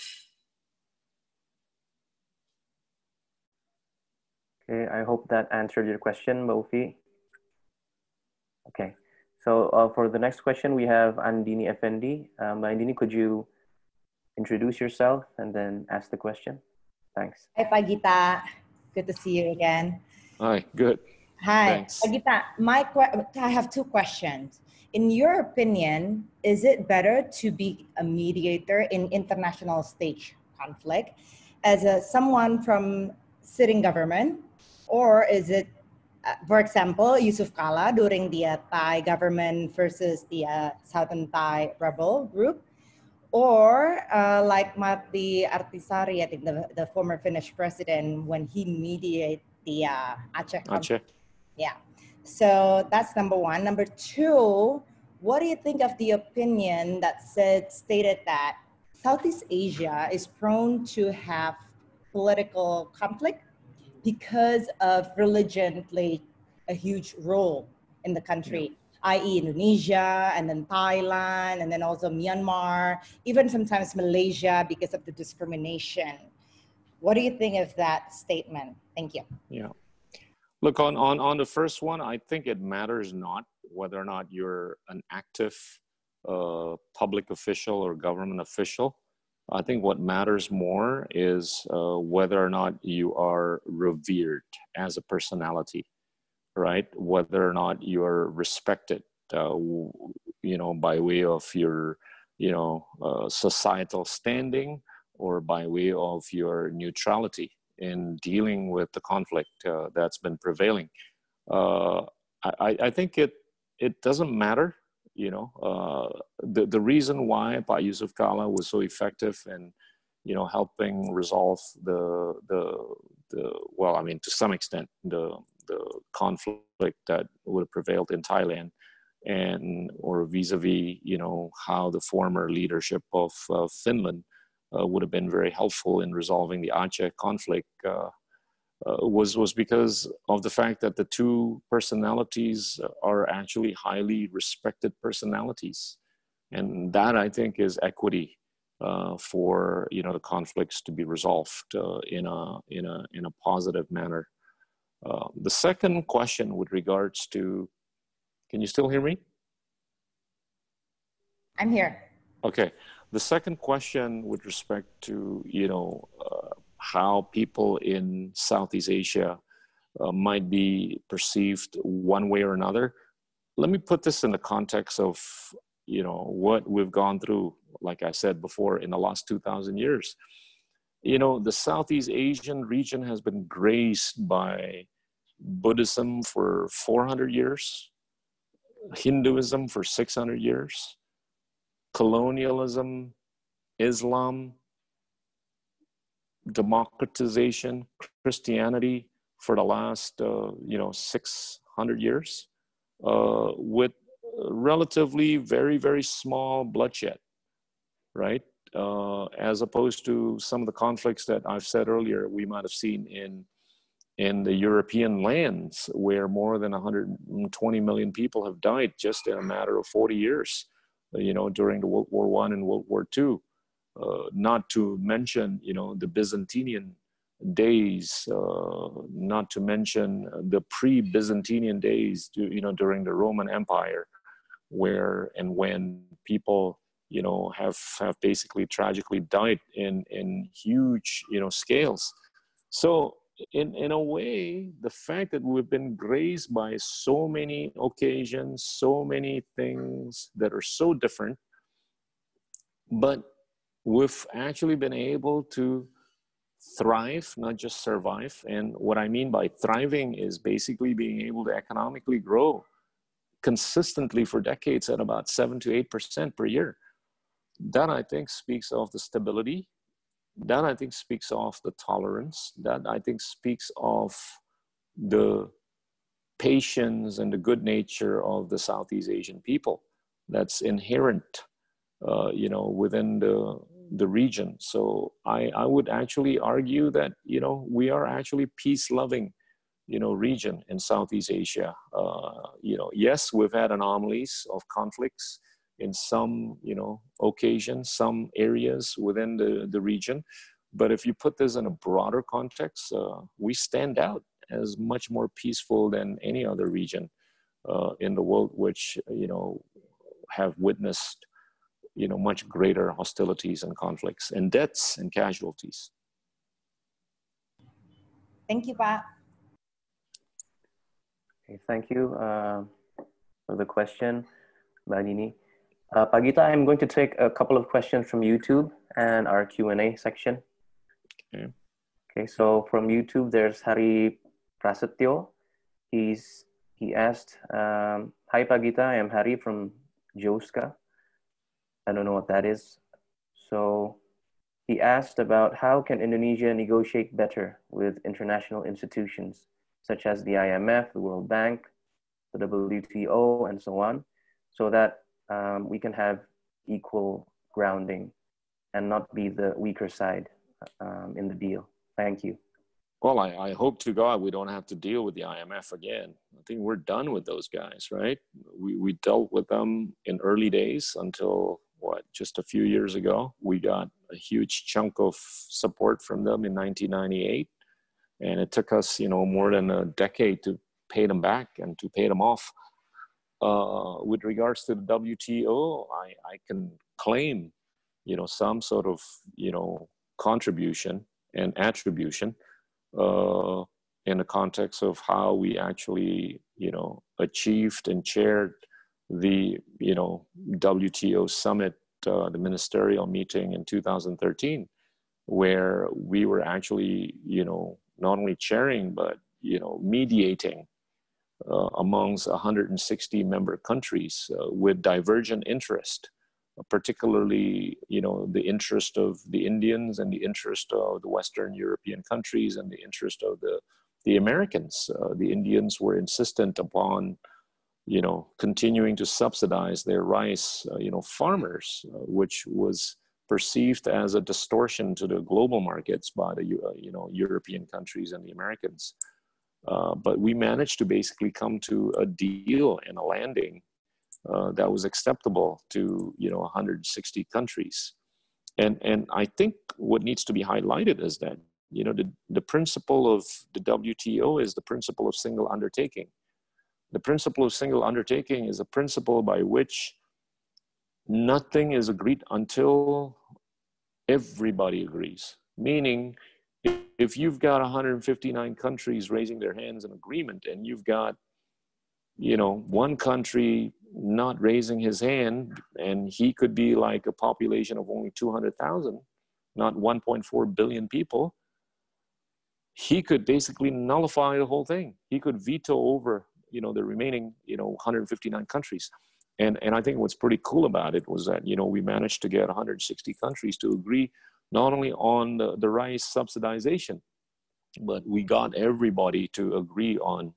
Okay, I hope that answered your question, Mbak. Okay, so for the next question, we have Andini Effendi. Mbak Andini, could you introduce yourself and then ask the question? Thanks. Hi, Pak Gita. Good to see you again. Hi, good. Hi, Thanks. Pak Gita. I have two questions. In your opinion, is it better to be a mediator in international stage conflict as someone from sitting government, or is it, for example, Yusuf Kala during the Thai government versus the Southern Thai rebel group, or like Matti Artisari, I think the former Finnish president, when he mediated the Aceh conflict? Yeah. So that's number one. Number two, what do you think of the opinion that stated that Southeast Asia is prone to have political conflict because of religion played a huge role in the country, i.e. Indonesia, and then Thailand, and then also Myanmar, even sometimes Malaysia because of the discrimination. What do you think of that statement? Thank you. Yeah. Look, on the first one, I think it matters not whether or not you're an active public official or government official. I think what matters more is whether or not you are revered as a personality, right? Whether or not you are respected, you know, by way of your, you know, societal standing, or by way of your neutrality in dealing with the conflict that's been prevailing. I think it doesn't matter, you know. The reason why Pak Yusuf Kala was so effective in, you know, helping resolve the well, I mean, to some extent, the conflict that would have prevailed in Thailand, and or vis-a-vis, you know, how the former leadership of Finland would have been very helpful in resolving the Aceh conflict, was because of the fact that the two personalities are actually highly respected personalities, and that, I think, is equity for, you know, the conflicts to be resolved in a positive manner. The second question with regards to, can you still hear me? I'm here. Okay. The second question with respect to, you know, how people in Southeast Asia might be perceived one way or another. Let me put this in the context of, you know, what we've gone through, like I said before, in the last 2,000 years. You know, the Southeast Asian region has been graced by Buddhism for 400 years, Hinduism for 600 years, colonialism, Islam, democratization, Christianity for the last, you know, 600 years, with relatively very, very small bloodshed, right? As opposed to some of the conflicts that I've said earlier, we might have seen in the European lands, where more than 120 million people have died just in a matter of 40 years, you know, during the World War I and World War II. Not to mention, you know, the Byzantine days, not to mention the pre-Byzantine days, you know, during the Roman Empire, where and when people, you know, have basically tragically died in huge, you know, scales. So in a way, the fact that we've been graced by so many occasions, so many things that are so different, but we've actually been able to thrive, not just survive. And what I mean by thriving is basically being able to economically grow consistently for decades at about 7 to 8% per year. That, I think, speaks of the stability. That, I think, speaks of the tolerance. That, I think, speaks of the patience and the good nature of the Southeast Asian people that's inherent, within the region. So I would actually argue that, we are actually peace-loving, region in Southeast Asia. Yes, we've had anomalies of conflicts in some, occasions, some areas within the region. But if you put this in a broader context, we stand out as much more peaceful than any other region in the world, which, have witnessed, much greater hostilities and conflicts and deaths and casualties. Thank you, Pak. Okay, thank you for the question, Mbak Nini. Pak Gita, I'm going to take a couple of questions from YouTube and our Q&A section. Okay, so from YouTube, there's Hari Prasetyo. He asked, hi Pak Gita, I am Hari from Joska. I don't know what that is. So he asked about how can Indonesia negotiate better with international institutions such as the IMF, the World Bank, the WTO, and so on, so that we can have equal grounding and not be the weaker side in the deal. Thank you. Well, I hope to God we don't have to deal with the IMF again. I think we're done with those guys, right? We dealt with them in early days until, just a few years ago. We got a huge chunk of support from them in 1998. And it took us, more than a decade to pay them back and to pay them off. With regards to the WTO, I can claim, some sort of, contribution and attribution in the context of how we actually, achieved and chaired the, WTO summit, the ministerial meeting in 2013, where we were actually, not only chairing, but, mediating amongst 160 member countries with divergent interest, particularly, the interest of the Indians and the interest of the Western European countries and the interest of the Americans. The Indians were insistent upon, continuing to subsidize their rice, farmers, which was perceived as a distortion to the global markets by the, European countries and the Americans. But we managed to basically come to a deal and a landing that was acceptable to 160 countries, and I think what needs to be highlighted is that the principle of the WTO is the principle of single undertaking. The principle of single undertaking is a principle by which nothing is agreed until everybody agrees. Meaning, if you've got 159 countries raising their hands in agreement, and you've got one country not raising his hand, and he could be like a population of only 200,000, not 1.4 billion people, he could basically nullify the whole thing. He could veto over, the remaining, 159 countries. And I think what's pretty cool about it was that, we managed to get 160 countries to agree not only on the rice subsidization, but we got everybody to agree on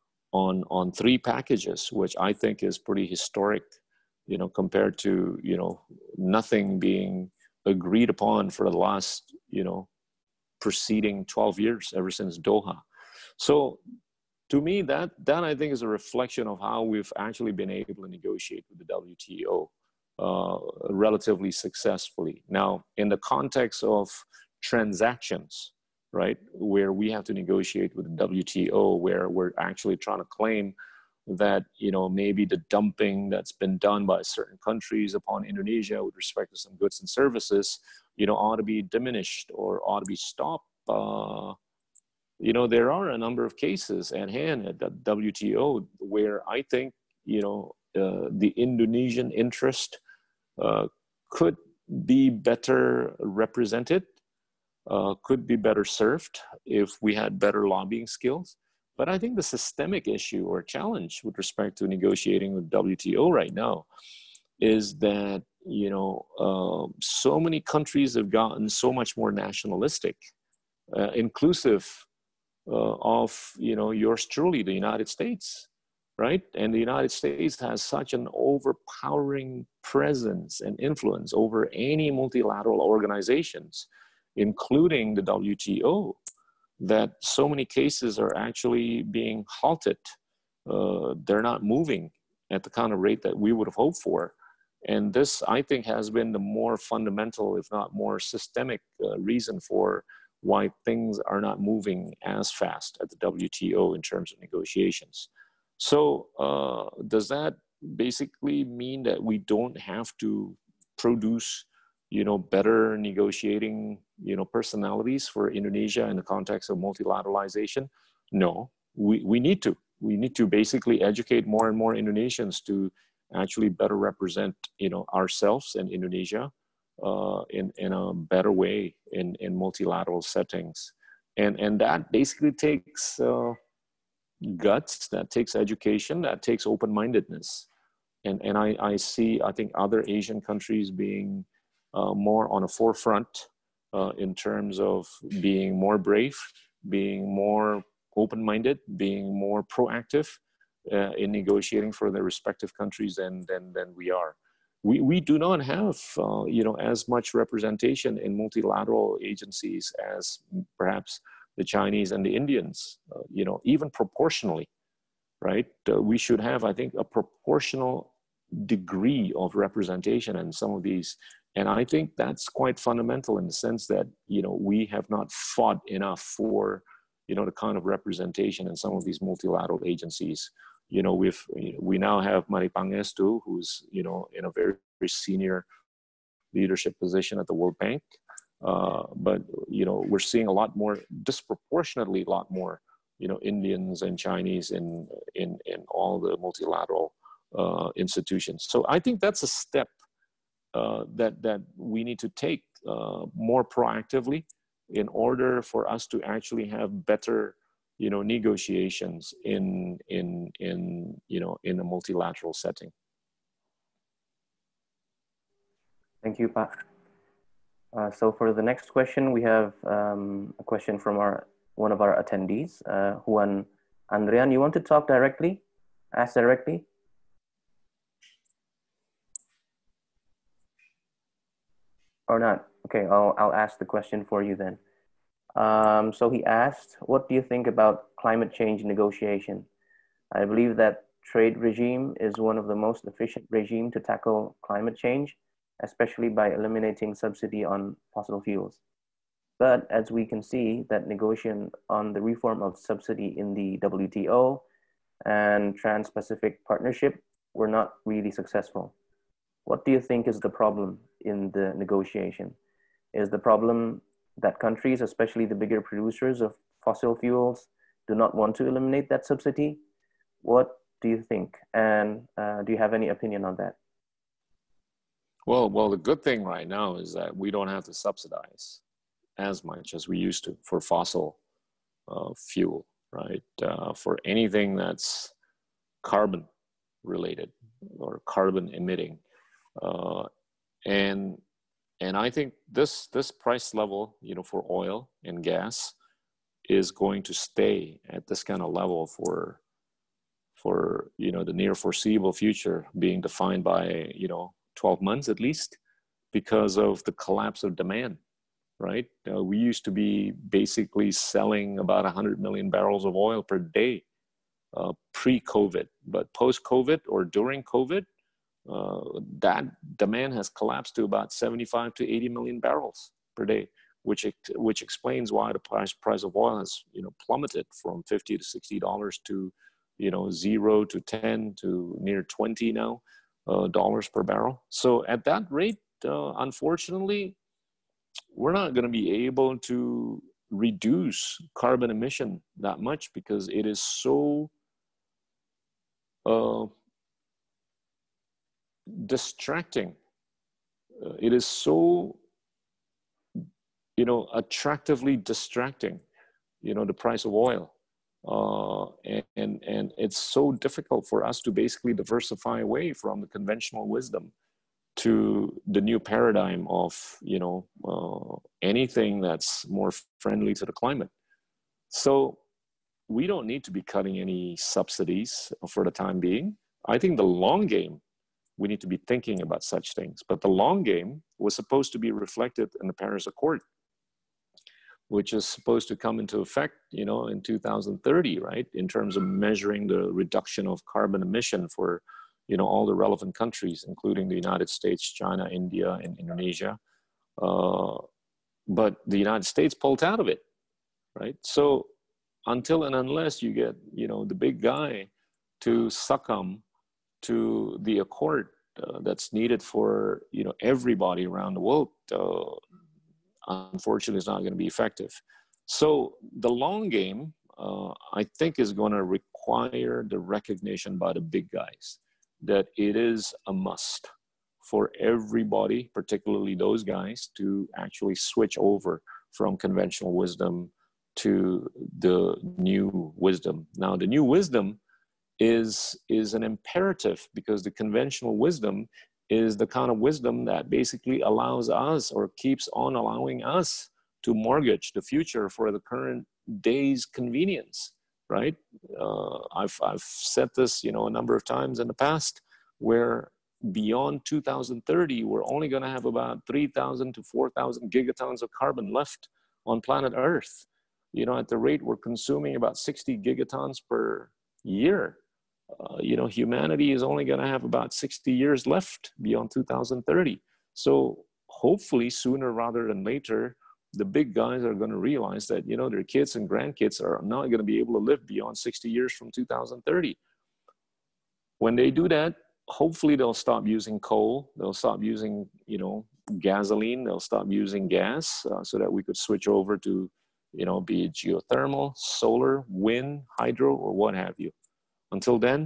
3 packages, which I think is pretty historic, compared to, nothing being agreed upon for the last, preceding 12 years, ever since Doha. So to me, that I think is a reflection of how we've actually been able to negotiate with the WTO relatively successfully. Now, in the context of transactions, right, where we have to negotiate with the WTO, where we're actually trying to claim that, maybe the dumping that's been done by certain countries upon Indonesia with respect to some goods and services, ought to be diminished or ought to be stopped. There are a number of cases at hand at the WTO where I think, the Indonesian interest could be better represented could be better served if we had better lobbying skills. But I think the systemic issue or challenge with respect to negotiating with WTO right now is that, you know, so many countries have gotten so much more nationalistic, inclusive of, you know, yours truly, the United States, right? And the United States has such an overpowering presence and influence over any multilateral organizations, including the WTO, that so many cases are actually being halted. They're not moving at the kind of rate that we would have hoped for. And this, I think, has been the more fundamental, if not more systemic reason for why things are not moving as fast at the WTO in terms of negotiations. So does that basically mean that we don't have to produce, you know, better negotiating, you know, personalities for Indonesia in the context of multilateralization? No, we need to. We need to basically educate more and more Indonesians to actually better represent, you know, ourselves and Indonesia in a better way in multilateral settings. And that basically takes guts, that takes education, that takes open-mindedness. And I see, I think, other Asian countries being more on a forefront in terms of being more brave, being more open-minded, being more proactive in negotiating for their respective countries than we are. We do not have, you know, as much representation in multilateral agencies as perhaps the Chinese and the Indians, you know, even proportionally, right? We should have, I think, a proportional degree of representation in some of these. And I think that's quite fundamental in the sense that, you know, we have not fought enough for, you know, the kind of representation in some of these multilateral agencies. You know, we now have Mari Pangestu, who's, you know, in a very, very senior leadership position at the World Bank. But, you know, we're seeing a lot more, disproportionately a lot more, you know, Indians and Chinese in all the multilateral institutions. So I think that's a step that we need to take more proactively in order for us to actually have better, you know, negotiations in you know, in a multilateral setting. Thank you, Pak. So for the next question, we have a question from one of our attendees, Juan Andrian. You want to talk directly? Ask directly? Or not? Okay, I'll ask the question for you then. So he asked, what do you think about climate change negotiation? I believe that trade regime is one of the most efficient regime to tackle climate change, especially by eliminating subsidy on fossil fuels. But as we can see, that negotiation on the reform of subsidy in the WTO and Trans-Pacific Partnership were not really successful. What do you think is the problem in the negotiation? Is the problem that countries, especially the bigger producers of fossil fuels, do not want to eliminate that subsidy? What do you think? And do you have any opinion on that? Well, the good thing right now is that we don't have to subsidize as much as we used to for fossil fuel, right? For anything that's carbon related or carbon emitting. And I think this price level, you know, for oil and gas is going to stay at this kind of level for you know, the near foreseeable future, being defined by, you know, 12 months at least, because of the collapse of demand, right? We used to be basically selling about 100 million barrels of oil per day pre-COVID, but post-COVID or during COVID, that demand has collapsed to about 75 to 80 million barrels per day, which explains why the price of oil has, you know, plummeted from $50 to $60 to, you know, 0 to 10 to near 20 now dollars per barrel. So at that rate, unfortunately, we're not going to be able to reduce carbon emission that much because it is so distracting. It is so you know, attractively distracting, you know, the price of oil. And it's so difficult for us to basically diversify away from the conventional wisdom to the new paradigm of, you know, anything that's more friendly to the climate. So we don't need to be cutting any subsidies for the time being. I think the long game, we need to be thinking about such things. But the long game was supposed to be reflected in the Paris Accord, which is supposed to come into effect, you know, in 2030, right? In terms of measuring the reduction of carbon emission for, you know, all the relevant countries, including the United States, China, India, and Indonesia. But the United States pulled out of it, right? So until and unless you get, you know, the big guy to succumb to the accord that's needed for, you know, everybody around the world, unfortunately, it's not going to be effective. So the long game, I think, is going to require the recognition by the big guys that it is a must for everybody, particularly those guys, to actually switch over from conventional wisdom to the new wisdom. Now, the new wisdom is an imperative, because the conventional wisdom is the kind of wisdom that basically allows us, or keeps on allowing us, to mortgage the future for the current day's convenience, right? I've said this, you know, a number of times in the past, where beyond 2030, we're only going to have about 3,000 to 4,000 gigatons of carbon left on planet Earth. You know, at the rate we're consuming about 60 gigatons per year, you know, humanity is only going to have about 60 years left beyond 2030. So hopefully sooner rather than later, the big guys are going to realize that, you know, their kids and grandkids are not going to be able to live beyond 60 years from 2030. When they do that, hopefully they'll stop using coal, they'll stop using, you know, gasoline, they'll stop using gas, so that we could switch over to, you know, be it geothermal, solar, wind, hydro, or what have you. Until then,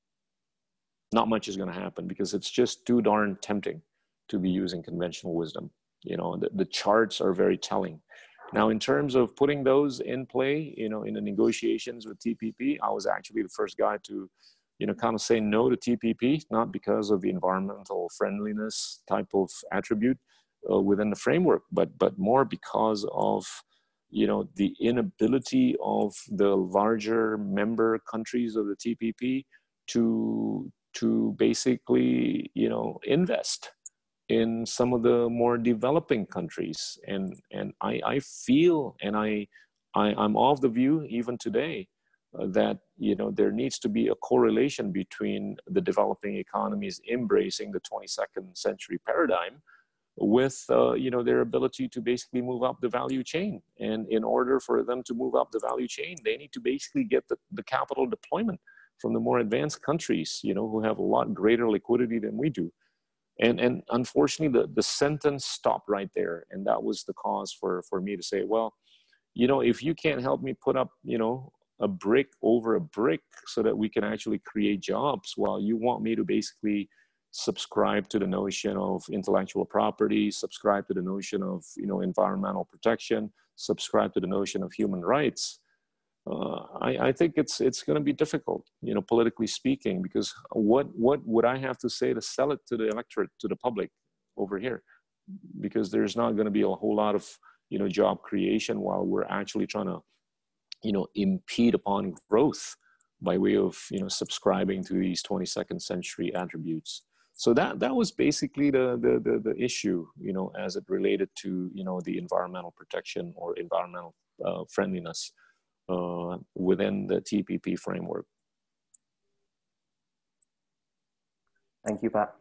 not much is going to happen, because it's just too darn tempting to be using conventional wisdom. You know, the charts are very telling. Now, in terms of putting those in play, you know, in the negotiations with TPP, I was actually the first guy to, you know, kind of say no to TPP, not because of the environmental friendliness type of attribute within the framework, but more because of, you know, the inability of the larger member countries of the TPP to basically, you know, invest in some of the more developing countries. And I feel, and I'm of the view even today, that, you know, there needs to be a correlation between the developing economies embracing the 22nd century paradigm with, you know, their ability to basically move up the value chain. And in order for them to move up the value chain, they need to basically get the capital deployment from the more advanced countries, you know, who have a lot greater liquidity than we do. And unfortunately, the sentence stopped right there. And that was the cause for me to say, well, you know, if you can't help me put up, you know, a brick over a brick so that we can actually create jobs, while you want me to basically subscribe to the notion of intellectual property, subscribe to the notion of, you know, environmental protection, subscribe to the notion of human rights, I think it's going to be difficult, you know, politically speaking, because what would I have to say to sell it to the electorate, to the public over here? Because there's not going to be a whole lot of, you know, job creation while we're actually trying to, you know, impede upon growth by way of, you know, subscribing to these 22nd century attributes. So that was basically the issue, you know, as it related to, you know, the environmental protection or environmental friendliness within the TPP framework. Thank you, Pak.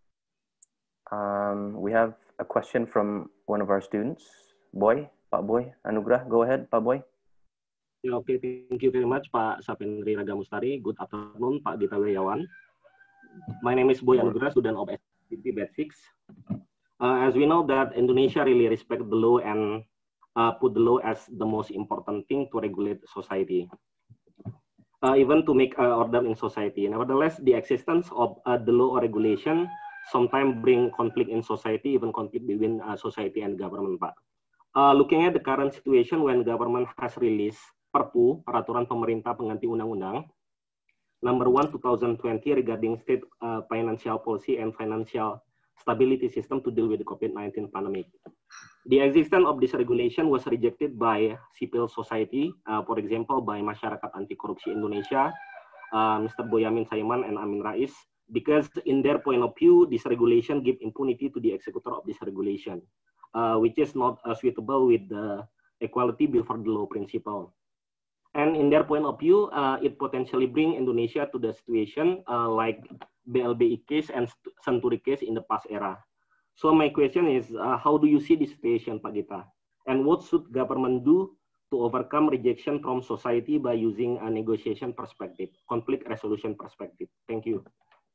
We have a question from one of our students, Boy, Pak Boy Anugrah. Go ahead, Pak Boy. Yeah, okay, thank you very much, Pak Sapendri Ragamustari. Good afternoon, Pak Gita Wirjawan. My name is Boy Anugrah, student of SGPP Batch 6. As we know that Indonesia really respect the law and put the law as the most important thing to regulate society, even to make order in society. Nevertheless, the existence of the law or regulation sometimes bring conflict in society, even conflict between society and government, Pak. Looking at the current situation when government has released Perpu, Peraturan Pemerintah Pengganti Undang-Undang, number 1, 2020 regarding state financial policy and financial stability system to deal with the COVID-19 pandemic. The existence of this regulation was rejected by civil society, for example, by Masyarakat Anti Korupsi Indonesia, Mr. Boyamin Saiman and Amin Rais, because in their point of view, this regulation gives impunity to the executor of this regulation, which is not suitable with the equality before the law principle. And in their point of view, it potentially brings Indonesia to the situation like BLBI case and Senturi case in the past era. So my question is, how do you see this situation, Pak Gita? And what should government do to overcome rejection from society by using a negotiation perspective, conflict resolution perspective? Thank you.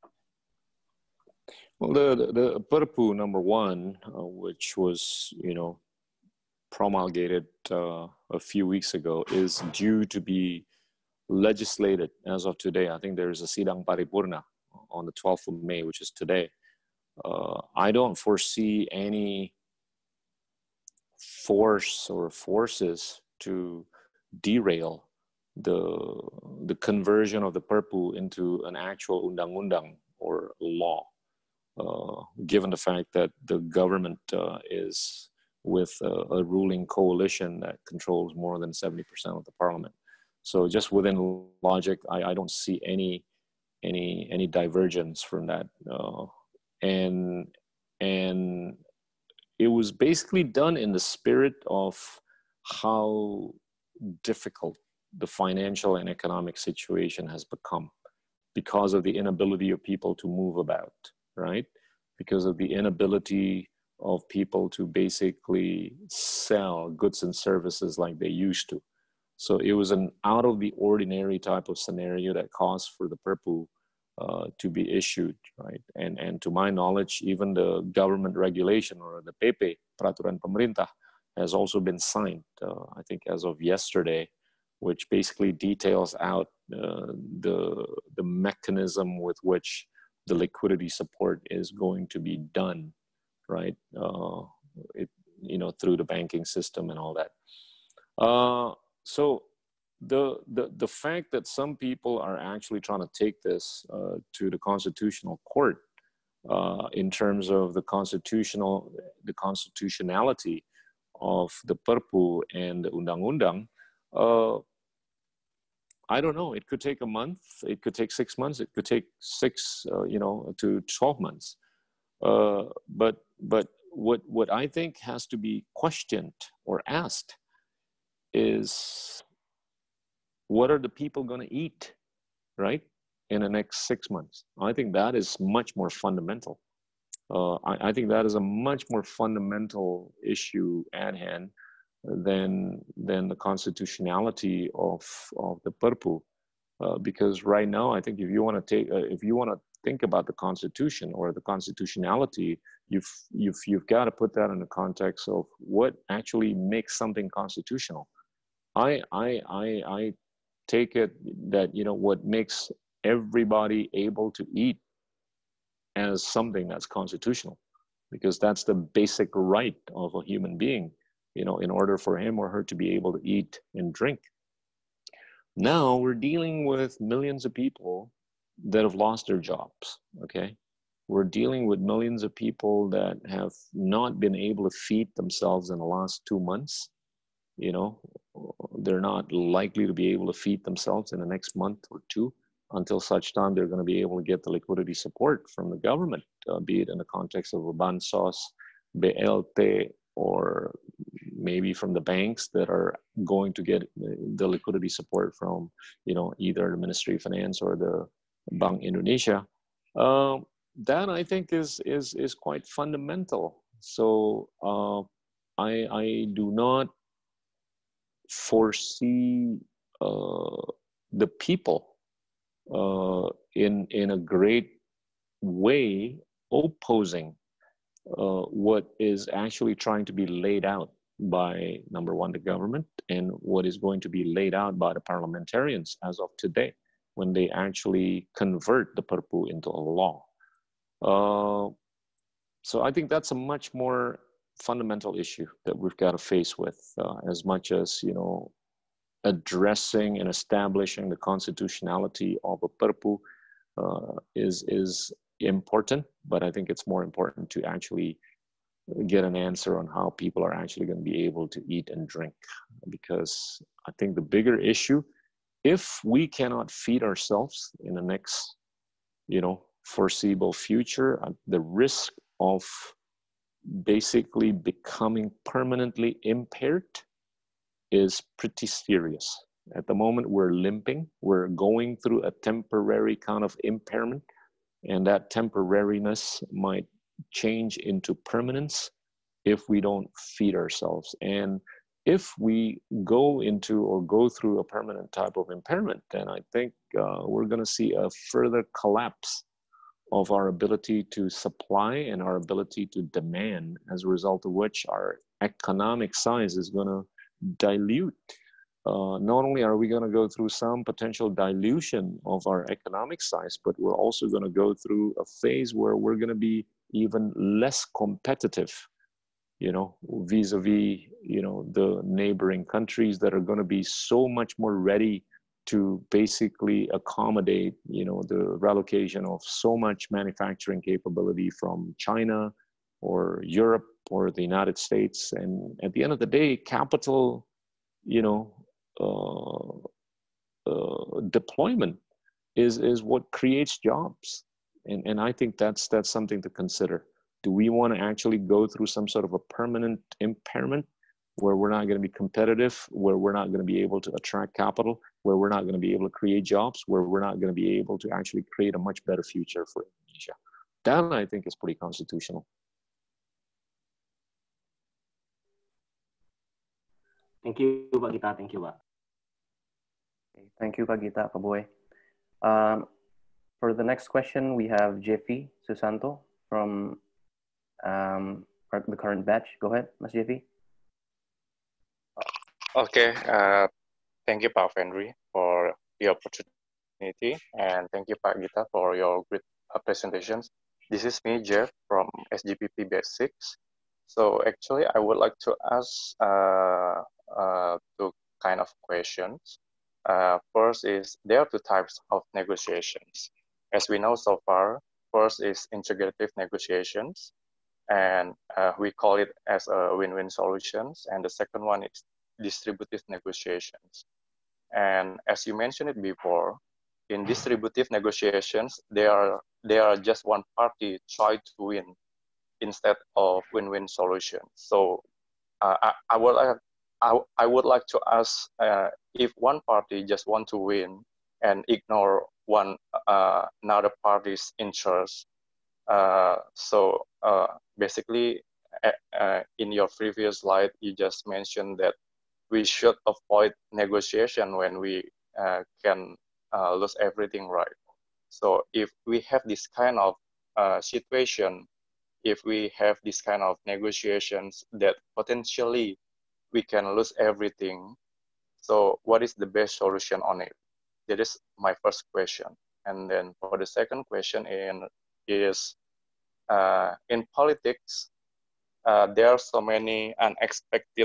Well, the Perpu number 1, which was, promulgated a few weeks ago, is due to be legislated as of today. I think there is a sidang paripurna on the 12th of May, which is today. I don't foresee any force or forces to derail the conversion of the Perpu into an actual undang-undang or law, given the fact that the government is with a ruling coalition that controls more than 70% of the parliament. So just within logic, I don't see any divergence from that. And it was basically done in the spirit of how difficult the financial and economic situation has become because of the inability of people to move about, right? Because of the inability of people to basically sell goods and services like they used to. So it was an out of the ordinary type of scenario that caused for the Perpu to be issued, right? And to my knowledge, even the government regulation or the PP, Peraturan Pemerintah, has also been signed, I think as of yesterday, which basically details out the mechanism with which the liquidity support is going to be done, right? Through the banking system and all that. So the fact that some people are actually trying to take this to the constitutional court in terms of the constitutionality of the Perpu and the undang-undang, I don't know. It could take a month. It could take 6 months. It could take 6 to 12 months. But what I think has to be questioned or asked is, what are the people going to eat, right, in the next 6 months? I think that is much more fundamental. I think that is a much more fundamental issue at hand than the constitutionality of the Perpu, because right now I think if you want to think about the Constitution or the constitutionality, you've got to put that in the context of what actually makes something constitutional. I take it that what makes everybody able to eat as something that's constitutional, because that's the basic right of a human being, in order for him or her to be able to eat and drink. Now we're dealing with millions of people that have lost their jobs, okay? We're dealing with millions of people that have not been able to feed themselves in the last 2 months. They're not likely to be able to feed themselves in the next month or 2 until such time they're going to be able to get the liquidity support from the government, be it in the context of a Bansos, BLT, or maybe from the banks that are going to get the liquidity support from, either the Ministry of Finance or the Bank Indonesia. That I think is quite fundamental. So I do not foresee the people in a great way opposing what is actually trying to be laid out by, number one, the government, and what is going to be laid out by the parliamentarians as of today, when they actually convert the Perpu into a law. So I think that's a much more fundamental issue that we've got to face with, as much as, you know, addressing and establishing the constitutionality of a Perpu is important, but I think it's more important to actually get an answer on how people are actually going to be able to eat and drink. Because I think the bigger issue, if we cannot feed ourselves in the next, you know, foreseeable future, the risk of basically becoming permanently impaired is pretty serious. At the moment, we're limping. We're going through a temporary kind of impairment, and that temporariness might change into permanence if we don't feed ourselves. And if we go into or go through a permanent type of impairment, then I think we're going to see a further collapse of our ability to supply and our ability to demand, as a result of which our economic size is going to dilute. Not only are we going to go through some potential dilution of our economic size, but we're also going to go through a phase where we're going to be even less competitive, you know, vis-a-vis, you know, the neighboring countries that are going to be so much more ready to basically accommodate, you know, the relocation of so much manufacturing capability from China or Europe or the United States. And at the end of the day, capital, you know, deployment is what creates jobs. And I think that's something to consider. Do we want to actually go through some sort of a permanent impairment where we're not going to be competitive, where we're not going to be able to attract capital, where we're not going to be able to create jobs, where we're not going to be able to actually create a much better future for Indonesia? That, I think, is pretty constitutional. Thank you, Pak Gita. Thank you, Pak. Thank you, Pak Gita, Pak Boy. For the next question, we have Jeffy Susanto from the current batch. Go ahead, Mas Jeffy. Okay, thank you, Pak Henry, for the opportunity, and thank you, Pak Gita, for your great presentations. This is me, Jeff, from SGPP Batch 6. So actually, I would like to ask two kind of questions. First is, there are two types of negotiations. As we know so far, first is integrative negotiations, and we call it as a win-win solutions, and the second one is distributive negotiations. And as you mentioned it before, in distributive negotiations, they are just one party try to win instead of win-win solutions. So I would like to ask if one party just want to win and ignore another party's interest. So basically, in your previous slide, you just mentioned that we should avoid negotiation when we can lose everything, right? So if we have this kind of situation, if we have this kind of negotiations that potentially we can lose everything, so what is the best solution on it? That is my first question. And then for the second question is in politics, there are so many unexpected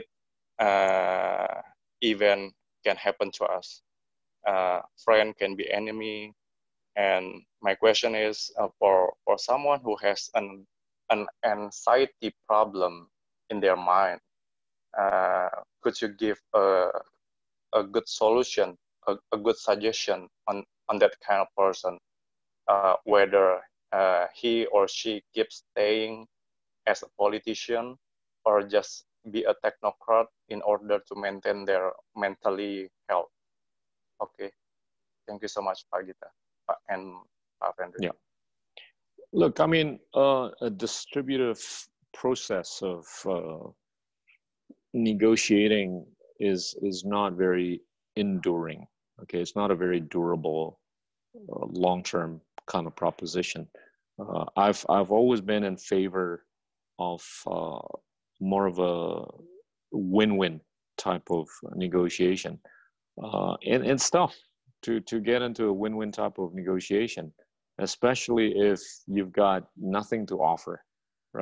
event can happen to us. Friend can be enemy. And my question is for someone who has an anxiety problem in their mind, could you give a good solution, a good suggestion on that kind of person, whether he or she keeps staying as a politician or just be a technocrat in order to maintain their mentally health? Okay, thank you so much, Pak Gita and Pak Henry. Yeah. Look, I mean, a distributive process of negotiating is not very enduring. Okay, it's not a very durable, long-term kind of proposition. I've always been in favor of more of a win-win type of negotiation, and it's tough to get into a win-win type of negotiation, especially if you've got nothing to offer, right?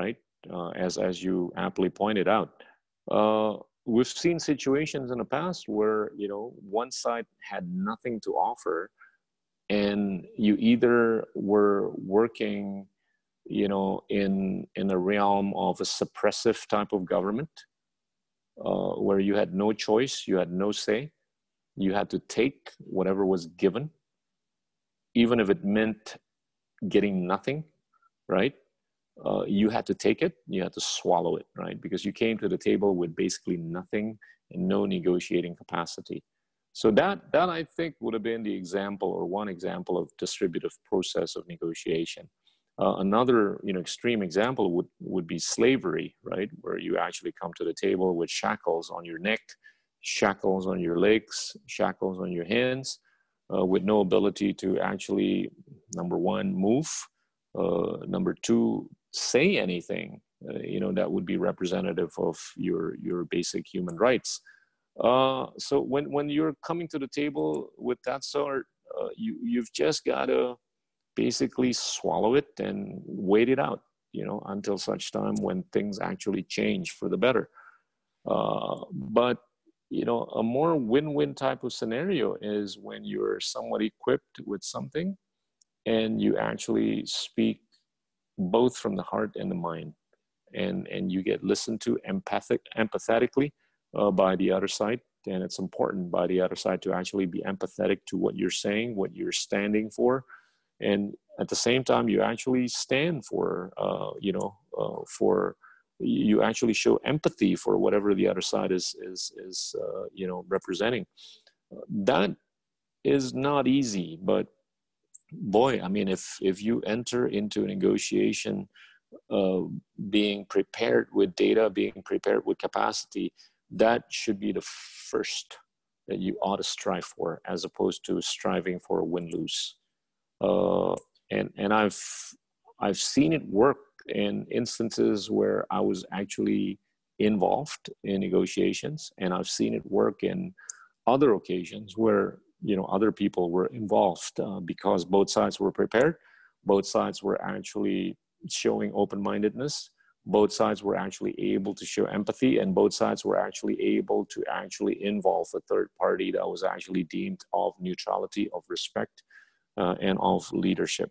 as you aptly pointed out. We've seen situations in the past where, you know, one side had nothing to offer, and you either were working, you know, in a realm of a suppressive type of government, where you had no choice, you had no say, you had to take whatever was given, even if it meant getting nothing, right? You had to take it, you had to swallow it, right? Because you came to the table with basically nothing and no negotiating capacity. So that I think would have been the example, or one example, of distributive process of negotiation. Another, you know, extreme example would be slavery, right? Where you actually come to the table with shackles on your neck, shackles on your legs, shackles on your hands, with no ability to actually, number one, move, number two, say anything, you know, that would be representative of your basic human rights. So when you're coming to the table with that sort, you've just got to basically swallow it and wait it out, you know, until such time when things actually change for the better. But, you know, a more win-win type of scenario is when you're somewhat equipped with something and you actually speak both from the heart and the mind, and you get listened to empathetically by the other side. And it's important by the other side to actually be empathetic to what you're saying, what you're standing for. And at the same time, you actually stand for, you actually show empathy for whatever the other side is you know, representing. That is not easy, but boy, I mean, if you enter into a negotiation being prepared with data, being prepared with capacity, that should be the first that you ought to strive for, as opposed to striving for a win-lose. And I've seen it work in instances where I was actually involved in negotiations, and I've seen it work in other occasions where, you know, other people were involved because both sides were prepared, both sides were actually showing open-mindedness, both sides were actually able to show empathy, and both sides were actually able to actually involve a third party that was actually deemed of neutrality, of respect, and of leadership.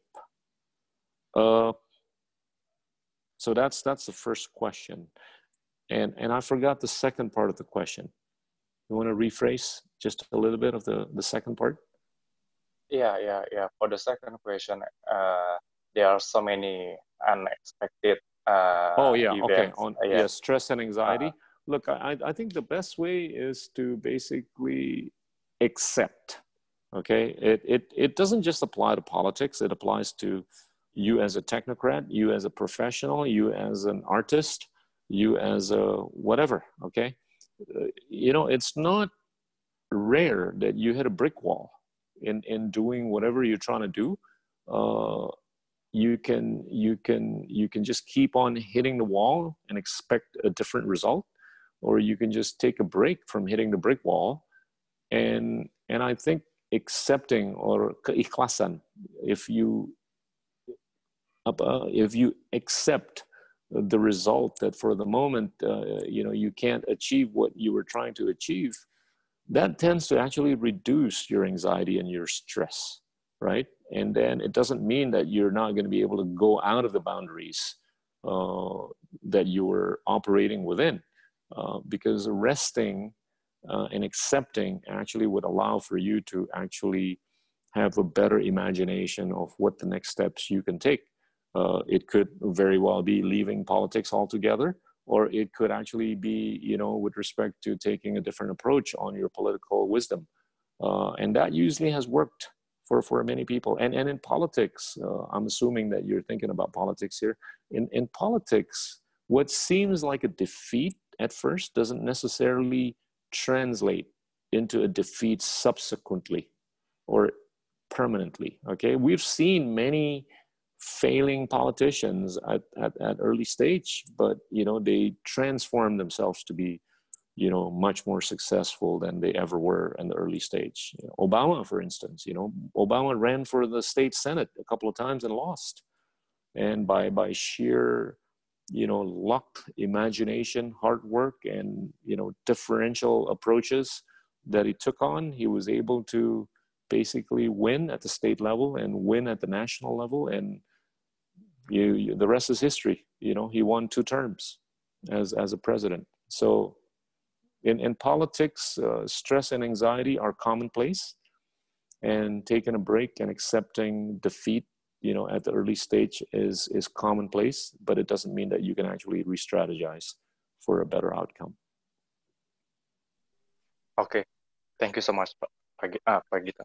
So that's the first question. And I forgot the second part of the question. You want to rephrase just a little bit of the second part? Yeah. For the second question, there are so many unexpected events. Okay. Yes, stress and anxiety. Look, I think the best way is to basically accept. Okay, it doesn't just apply to politics. It applies to you as a technocrat, you as a professional, you as an artist, you as a whatever. Okay, you know, it's not rare that you hit a brick wall in doing whatever you're trying to do. You can just keep on hitting the wall and expect a different result, or you can just take a break from hitting the brick wall. And I think accepting, or keikhlasan, if you accept the result that for the moment you know, you can't achieve what you were trying to achieve, that tends to actually reduce your anxiety and your stress, right? And then it doesn't mean that you're not going to be able to go out of the boundaries that you were operating within, because resting and accepting actually would allow for you to actually have a better imagination of what the next steps you can take. It could very well be leaving politics altogether, or it could actually be, you know, with respect to taking a different approach on your political wisdom. And that usually has worked for many people. And in politics, I'm assuming that you're thinking about politics here. In politics, what seems like a defeat at first doesn't necessarily translate into a defeat subsequently or permanently. Okay, we've seen many failing politicians at early stage, but you know, they transform themselves to be, you know, much more successful than they ever were in the early stage. You know, Obama, for instance, you know, Obama ran for the state Senate a couple of times and lost, and by sheer luck, imagination, hard work, and, differential approaches that he took on, he was able to basically win at the state level and win at the national level. And the rest is history. He won 2 terms as a president. So in politics, stress and anxiety are commonplace, and taking a break and accepting defeat, at the early stage is commonplace, but it doesn't mean that you can actually re-strategize for a better outcome. Okay, thank you so much, Pak Gita.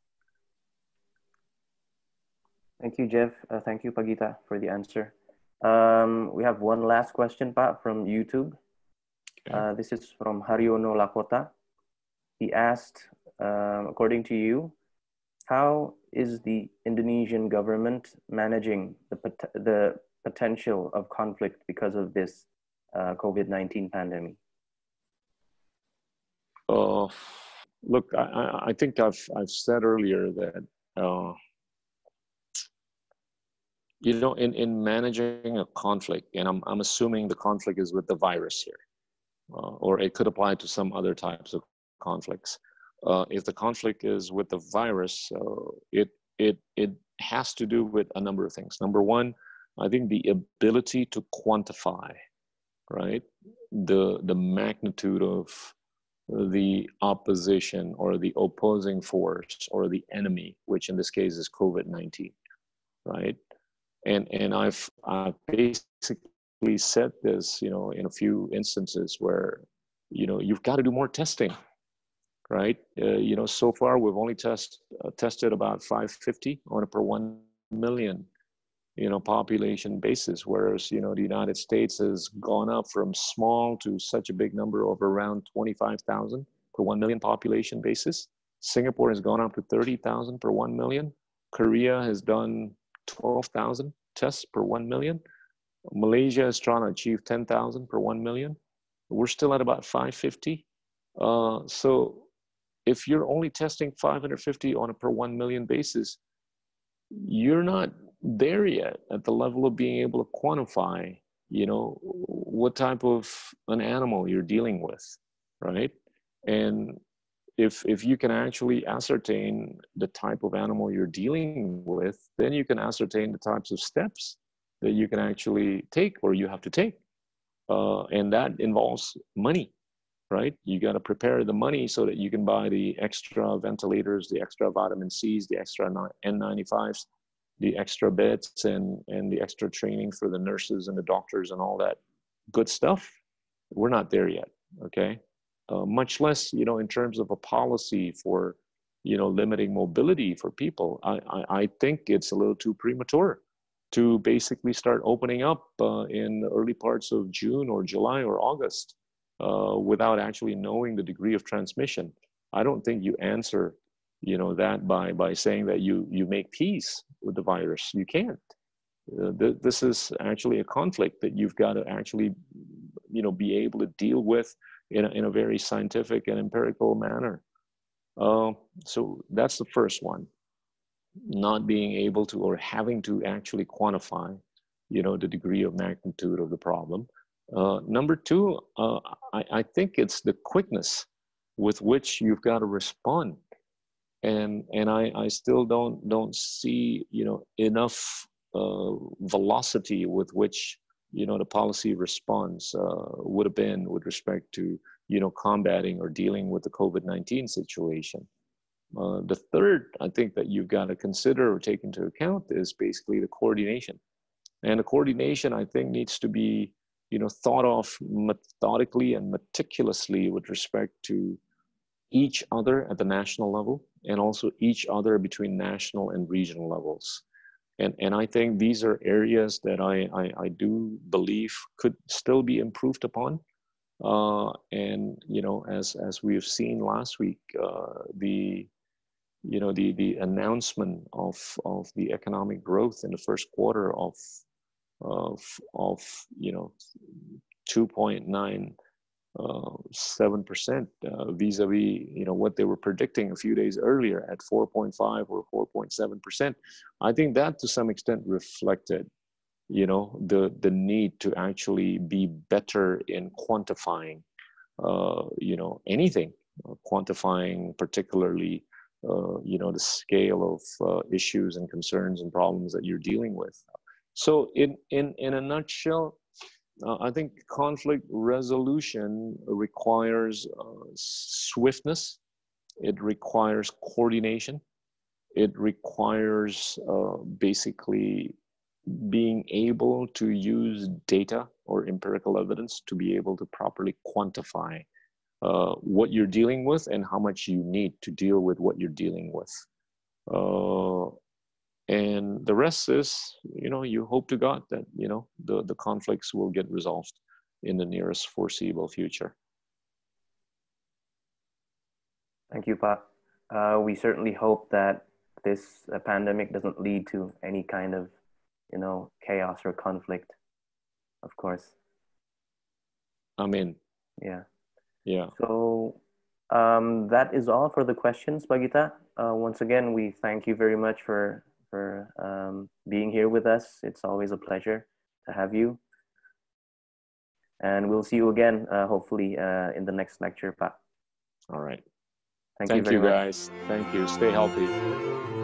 Thank you, Jeff. Thank you, Pak Gita, for the answer. We have one last question, Pak, from YouTube. Okay. This is from Haryono Lakota. He asked, according to you, how is the Indonesian government managing the potential of conflict because of this COVID-19 pandemic? Look, I think I've said earlier that in managing a conflict, and I'm assuming the conflict is with the virus here, or it could apply to some other types of conflicts. If the conflict is with the virus, it has to do with a number of things. Number one, I think the ability to quantify, right, the magnitude of the opposition or the opposing force or the enemy, which in this case is COVID-19, right? And I've basically said this, in a few instances where, you've got to do more testing, right? So far we've only tested about 550 on a per 1 million, population basis, whereas, the United States has gone up from small to such a big number of around 25,000 per 1 million population basis. Singapore has gone up to 30,000 per 1 million. Korea has done 12,000 tests per 1 million. Malaysia is trying to achieve 10,000 per 1 million. We're still at about 550. So if you're only testing 550 on a per 1 million basis, you're not there yet at the level of being able to quantify, what type of an animal you're dealing with, right? And if you can actually ascertain the type of animal you're dealing with, then you can ascertain the types of steps that you can actually take or you have to take. And that involves money, right? You got to prepare the money so that you can buy the extra ventilators, the extra vitamin C's, the extra N95s, the extra beds, and the extra training for the nurses and the doctors and all that good stuff. We're not there yet, okay? Much less, in terms of a policy for, limiting mobility for people. I think it's a little too premature to basically start opening up in the early parts of June or July or August without actually knowing the degree of transmission. I don't think you answer, that by saying that you make peace with the virus. You can't. This is actually a conflict that you've got to actually, be able to deal with in a very scientific and empirical manner. So that's the first one, not being able to or having to actually quantify, the degree of magnitude of the problem. Number two, I think it's the quickness with which you've got to respond. And I still don't see, enough velocity with which, the policy response would have been with respect to, combating or dealing with the COVID-19 situation. The third, I think, that you've got to consider or take into account is basically the coordination. And the coordination, I think, needs to be, thought of methodically and meticulously with respect to each other at the national level and also each other between national and regional levels. And I think these are areas that I do believe could still be improved upon. And, as we have seen last week, the announcement of the economic growth in the first quarter of 2.97% vis-a-vis what they were predicting a few days earlier at 4.5 or 4.7%. I think that to some extent reflected the need to actually be better in quantifying, anything, quantifying particularly, the scale of issues and concerns and problems that you're dealing with. So in a nutshell, I think conflict resolution requires swiftness. It requires coordination. It requires basically being able to use data or empirical evidence to be able to properly quantify what you're dealing with and how much you need to deal with what you're dealing with. And the rest is, you hope to God that, the conflicts will get resolved in the nearest foreseeable future. Thank you, Pak. We certainly hope that this pandemic doesn't lead to any kind of, chaos or conflict, of course. Amen. Yeah. Yeah. So that is all for the questions, Pak Gita. Once again, we thank you very much for being here with us. It's always a pleasure to have you. And we'll see you again, hopefully, in the next lecture, Pak. All right. Thank you very much. Guys. Thank you. Stay healthy.